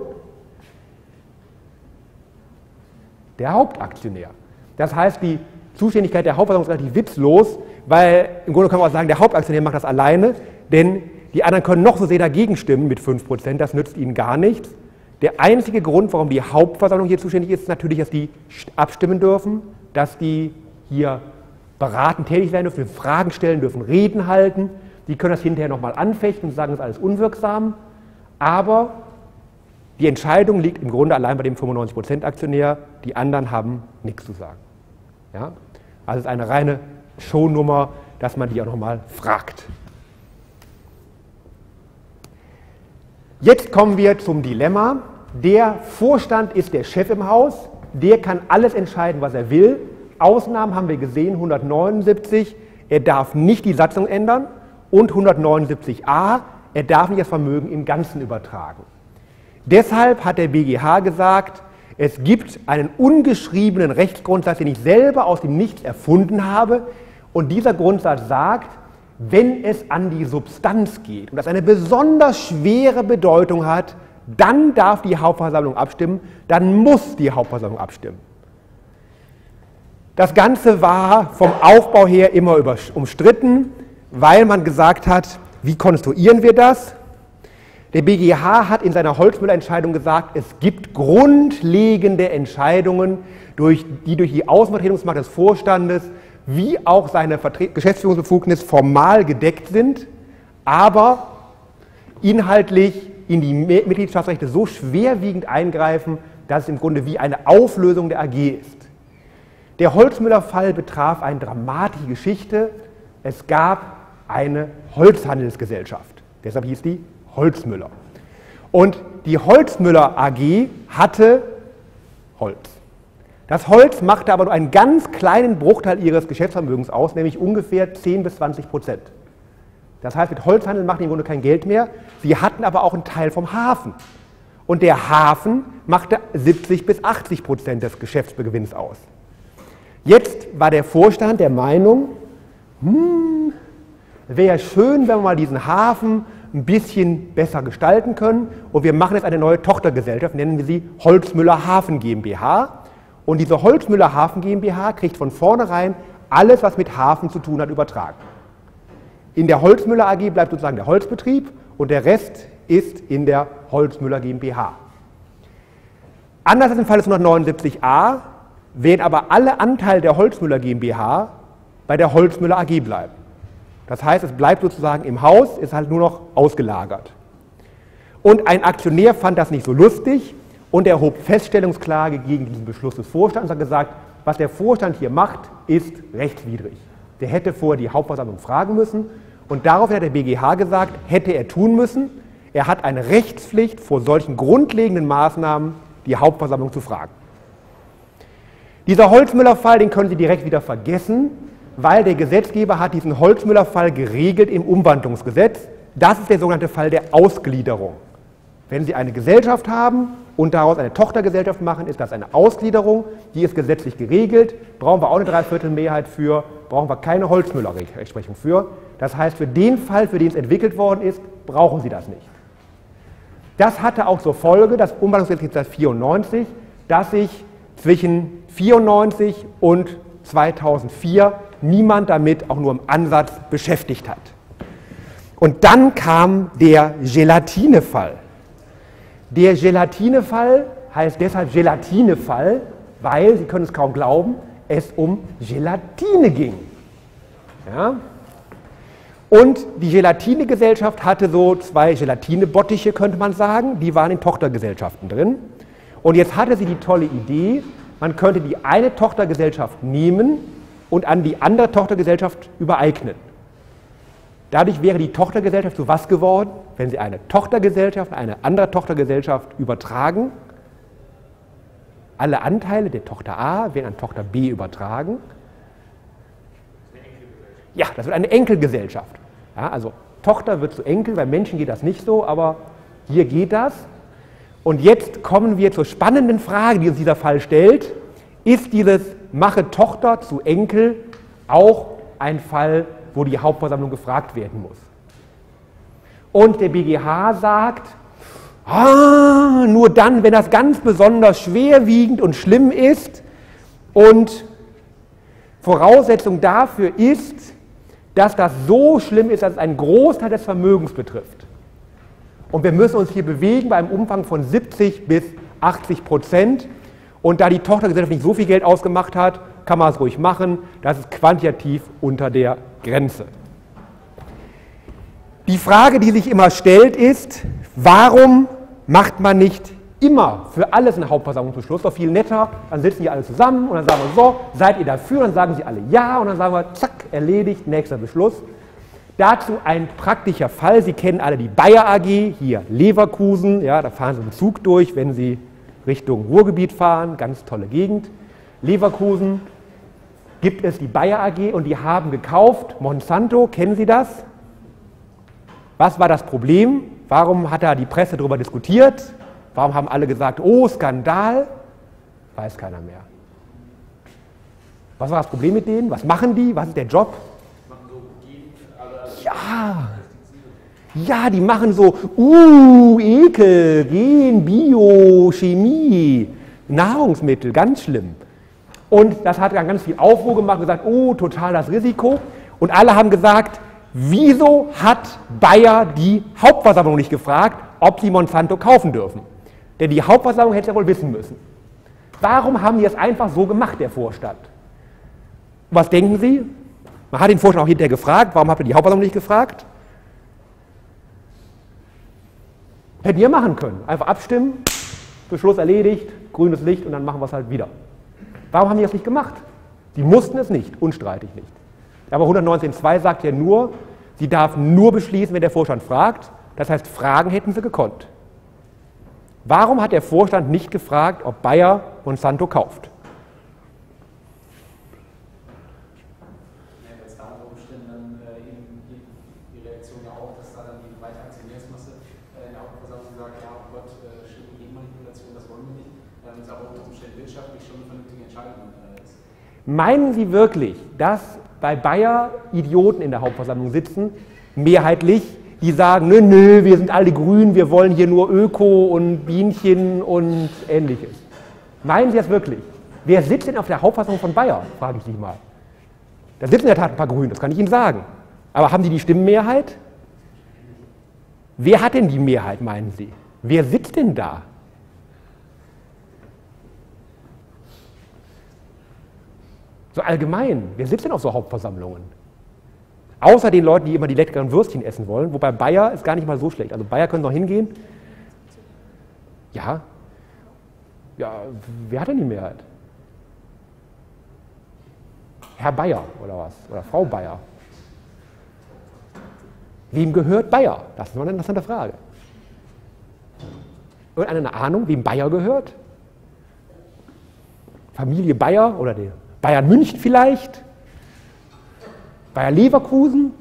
A: Der Hauptaktionär. Das heißt, die Zuständigkeit der Hauptversammlung ist relativ witzlos, weil im Grunde kann man auch sagen, der Hauptaktionär macht das alleine, denn die anderen können noch so sehr dagegen stimmen mit fünf Prozent, das nützt ihnen gar nichts. Der einzige Grund, warum die Hauptversammlung hier zuständig ist, ist natürlich, dass die abstimmen dürfen, dass die hier beratend tätig sein dürfen, Fragen stellen dürfen, Reden halten. Die können das hinterher nochmal anfechten und sagen, das ist alles unwirksam. Aber die Entscheidung liegt im Grunde allein bei dem fünfundneunzig Prozent Aktionär. Die anderen haben nichts zu sagen. Ja? Also es ist eine reine Shownummer, dass man die auch nochmal fragt. Jetzt kommen wir zum Dilemma. Der Vorstand ist der Chef im Haus. Der kann alles entscheiden, was er will. Ausnahmen haben wir gesehen, hundertneunundsiebzig, er darf nicht die Satzung ändern, und hundertneunundsiebzig a, er darf nicht das Vermögen im Ganzen übertragen. Deshalb hat der B G H gesagt, es gibt einen ungeschriebenen Rechtsgrundsatz, den ich selber aus dem Nichts erfunden habe, und dieser Grundsatz sagt, wenn es an die Substanz geht und das eine besonders schwere Bedeutung hat, dann darf die Hauptversammlung abstimmen, dann muss die Hauptversammlung abstimmen. Das Ganze war vom Aufbau her immer umstritten, weil man gesagt hat, wie konstruieren wir das? Der B G H hat in seiner Holzmüller-Entscheidung gesagt, es gibt grundlegende Entscheidungen, durch, die durch die Außenvertretungsmacht des Vorstandes wie auch seine Geschäftsführungsbefugnis formal gedeckt sind, aber inhaltlich in die Mitgliedschaftsrechte so schwerwiegend eingreifen, dass es im Grunde wie eine Auflösung der A G ist. Der Holzmüller-Fall betraf eine dramatische Geschichte. Es gab eine Holzhandelsgesellschaft, deshalb hieß die Holzmüller. Und die Holzmüller A G hatte Holz. Das Holz machte aber nur einen ganz kleinen Bruchteil ihres Geschäftsvermögens aus, nämlich ungefähr zehn bis zwanzig Prozent. Das heißt, mit Holzhandel machten die im Grunde kein Geld mehr. Sie hatten aber auch einen Teil vom Hafen. Und der Hafen machte siebzig bis achtzig Prozent des Geschäftsgewinns aus. Jetzt war der Vorstand der Meinung, hm, wäre schön, wenn wir mal diesen Hafen ein bisschen besser gestalten können, und wir machen jetzt eine neue Tochtergesellschaft, nennen wir sie Holzmüller Hafen GmbH. Und diese Holzmüller Hafen GmbH kriegt von vornherein alles, was mit Hafen zu tun hat, übertragen. In der Holzmüller A G bleibt sozusagen der Holzbetrieb und der Rest ist in der Holzmüller GmbH. Anders als im Fall des hundertneunundsiebzig a werden aber alle Anteile der Holzmüller GmbH bei der Holzmüller A G bleiben. Das heißt, es bleibt sozusagen im Haus, ist halt nur noch ausgelagert. Und ein Aktionär fand das nicht so lustig und erhob Feststellungsklage gegen diesen Beschluss des Vorstands und hat gesagt, was der Vorstand hier macht, ist rechtswidrig. Der hätte vorher die Hauptversammlung fragen müssen, und daraufhin hat der B G H gesagt, hätte er tun müssen. Er hat eine Rechtspflicht, vor solchen grundlegenden Maßnahmen die Hauptversammlung zu fragen. Dieser Holzmüller-Fall, den können Sie direkt wieder vergessen, weil der Gesetzgeber hat diesen Holzmüller-Fall geregelt im Umwandlungsgesetz. Das ist der sogenannte Fall der Ausgliederung. Wenn Sie eine Gesellschaft haben und daraus eine Tochtergesellschaft machen, ist das eine Ausgliederung, die ist gesetzlich geregelt, brauchen wir auch eine Dreiviertelmehrheit für, brauchen wir keine Holzmüller-Rechtsprechung für. Das heißt, für den Fall, für den es entwickelt worden ist, brauchen Sie das nicht. Das hatte auch zur Folge, das Umwandlungsgesetz neunzehnhundertvierundneunzig, dass sich zwischen vierundneunzig und zweitausendvier niemand damit auch nur im Ansatz beschäftigt hat. Und dann kam der Gelatinefall. Der Gelatinefall heißt deshalb Gelatinefall, weil, Sie können es kaum glauben, es um Gelatine ging. Ja? Und die Gelatinegesellschaft hatte so zwei Gelatinebottiche, könnte man sagen, die waren in Tochtergesellschaften drin. Und jetzt hatte sie die tolle Idee, man könnte die eine Tochtergesellschaft nehmen und an die andere Tochtergesellschaft übereignen. Dadurch wäre die Tochtergesellschaft zu was geworden? Wenn Sie eine Tochtergesellschaft an eine andere Tochtergesellschaft übertragen, alle Anteile der Tochter A werden an Tochter B übertragen. Ja, das wird eine Enkelgesellschaft. Ja, also Tochter wird zu Enkel, bei Menschen geht das nicht so, aber hier geht das. Und jetzt kommen wir zur spannenden Frage, die uns dieser Fall stellt. Ist dieses Mache Tochter zu Enkel auch ein Fall, wo die Hauptversammlung gefragt werden muss? Und der B G H sagt, ah, nur dann, wenn das ganz besonders schwerwiegend und schlimm ist und Voraussetzung dafür ist, dass das so schlimm ist, dass es einen Großteil des Vermögens betrifft. Und wir müssen uns hier bewegen bei einem Umfang von siebzig bis achtzig Prozent. Und da die Tochtergesellschaft nicht so viel Geld ausgemacht hat, kann man es ruhig machen. Das ist quantitativ unter der Grenze. Die Frage, die sich immer stellt, ist, warum macht man nicht immer für alles eine Hauptversammlungsbeschluss? Doch viel netter, dann sitzen die alle zusammen und dann sagen wir so, seid ihr dafür? Dann sagen sie alle ja und dann sagen wir, zack, erledigt, nächster Beschluss. Dazu ein praktischer Fall. Sie kennen alle die Bayer A G, hier Leverkusen, ja, da fahren Sie im Zug durch, wenn Sie Richtung Ruhrgebiet fahren, ganz tolle Gegend. Leverkusen gibt es die Bayer A G und die haben gekauft Monsanto, kennen Sie das? Was war das Problem? Warum hat da die Presse darüber diskutiert? Warum haben alle gesagt, oh, Skandal? Weiß keiner mehr. Was war das Problem mit denen? Was machen die? Was ist der Job? Ja, ja, die machen so, uh, Ekel, Gen, Bio, Chemie, Nahrungsmittel, ganz schlimm. Und das hat dann ganz viel Aufruhr gemacht und gesagt, oh, total das Risiko. Und alle haben gesagt, wieso hat Bayer die Hauptversammlung nicht gefragt, ob sie Monsanto kaufen dürfen? Denn die Hauptversammlung hätte es ja wohl wissen müssen. Warum haben die es einfach so gemacht, der Vorstand? Was denken Sie? Man hat den Vorstand auch hinterher gefragt, warum habt ihr die Hauptversammlung nicht gefragt? Hätten wir machen können. Einfach abstimmen, Beschluss erledigt, grünes Licht und dann machen wir es halt wieder. Warum haben die das nicht gemacht? Die mussten es nicht, unstreitig nicht. Aber hundertneunzehn Absatz zwei sagt ja nur, sie darf nur beschließen, wenn der Vorstand fragt. Das heißt, fragen hätten sie gekonnt. Warum hat der Vorstand nicht gefragt, ob Bayer Monsanto kauft? Meinen Sie wirklich, dass bei Bayer Idioten in der Hauptversammlung sitzen, mehrheitlich, die sagen, nö, nö, wir sind alle grün, wir wollen hier nur Öko und Bienchen und Ähnliches? Meinen Sie das wirklich? Wer sitzt denn auf der Hauptversammlung von Bayer, frage ich Sie mal. Da sitzen in der Tat ein paar Grüne, das kann ich Ihnen sagen. Aber haben die die Stimmenmehrheit? Wer hat denn die Mehrheit, meinen Sie? Wer sitzt denn da? So allgemein, wer sitzt denn auf so Hauptversammlungen? Außer den Leuten, die immer die leckeren Würstchen essen wollen, wobei Bayer ist gar nicht mal so schlecht. Also Bayer können noch hingehen. Ja. Ja, wer hat denn die Mehrheit? Herr Bayer oder was? Oder Frau Bayer? Wem gehört Bayer? Das ist noch eine interessante Frage. Irgendeine Ahnung, wem Bayer gehört? Familie Bayer oder der Bayern München vielleicht, Bayer Leverkusen.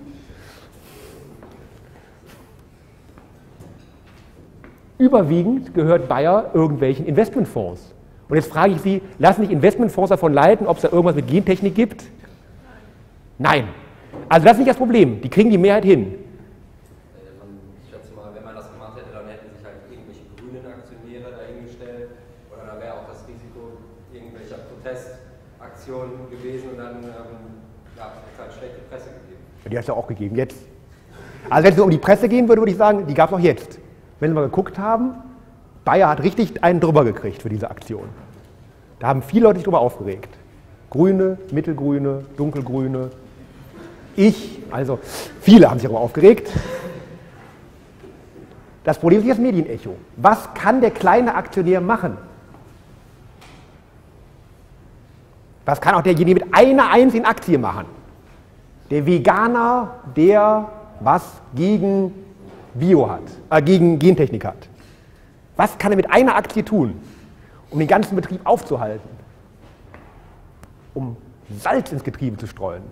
A: Überwiegend gehört Bayer irgendwelchen Investmentfonds. Und jetzt frage ich Sie, lassen sich Investmentfonds davon leiten, ob es da irgendwas mit Gentechnik gibt? Nein. Also das ist nicht das Problem. Die kriegen die Mehrheit hin.
B: Ich schätze mal, wenn man das gemacht hätte, dann hätten sich halt irgendwelche grünen Aktionäre dahingestellt. Oder dann wäre auch das Risiko irgendwelcher Protestaktionen gewesen und dann ähm, ja, hätte es halt schlechte Presse gegeben.
A: Die hat es ja auch gegeben, jetzt. Also wenn es um die Presse gehen würde, würde ich sagen, die gab es auch jetzt. Wenn wir geguckt haben, Bayer hat richtig einen drüber gekriegt für diese Aktion. Da haben viele Leute sich drüber aufgeregt. Grüne, Mittelgrüne, Dunkelgrüne, ich, also viele haben sich darüber aufgeregt. Das Problem ist das Medienecho. Was kann der kleine Aktionär machen? Was kann auch derjenige mit einer einzigen Aktie machen? Der Veganer, der was gegen Bio hat, äh, gegen Gentechnik hat. Was kann er mit einer Aktie tun, um den ganzen Betrieb aufzuhalten? Um Salz ins Getriebe zu streuen?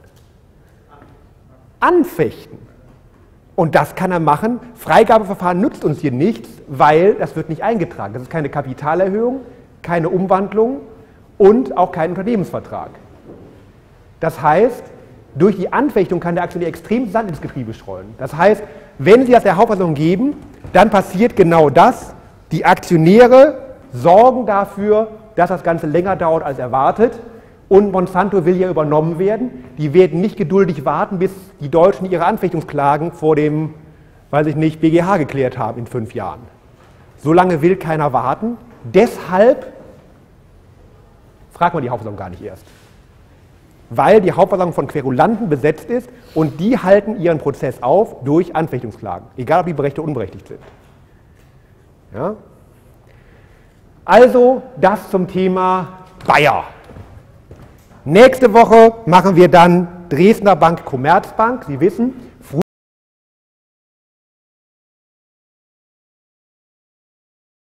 A: Anfechten. Und das kann er machen. Freigabeverfahren nützt uns hier nichts, weil das wird nicht eingetragen. Das ist keine Kapitalerhöhung, keine Umwandlung und auch kein Unternehmensvertrag. Das heißt, durch die Anfechtung kann der Aktionär extrem Sand ins Getriebe streuen. Das heißt, wenn Sie das der Hauptversammlung geben, dann passiert genau das. Die Aktionäre sorgen dafür, dass das Ganze länger dauert als erwartet. Und Monsanto will ja übernommen werden. Die werden nicht geduldig warten, bis die Deutschen ihre Anfechtungsklagen vor dem, weiß ich nicht, B G H geklärt haben in fünf Jahren. So lange will keiner warten. Deshalb fragt man die Hauptversammlung gar nicht erst. Weil die Hauptversammlung von Querulanten besetzt ist und die halten ihren Prozess auf durch Anfechtungsklagen, egal ob die berechtigt oder unberechtigt sind. Ja? Also das zum Thema Bayer. Nächste Woche machen wir dann Dresdner Bank, Commerzbank. Sie wissen,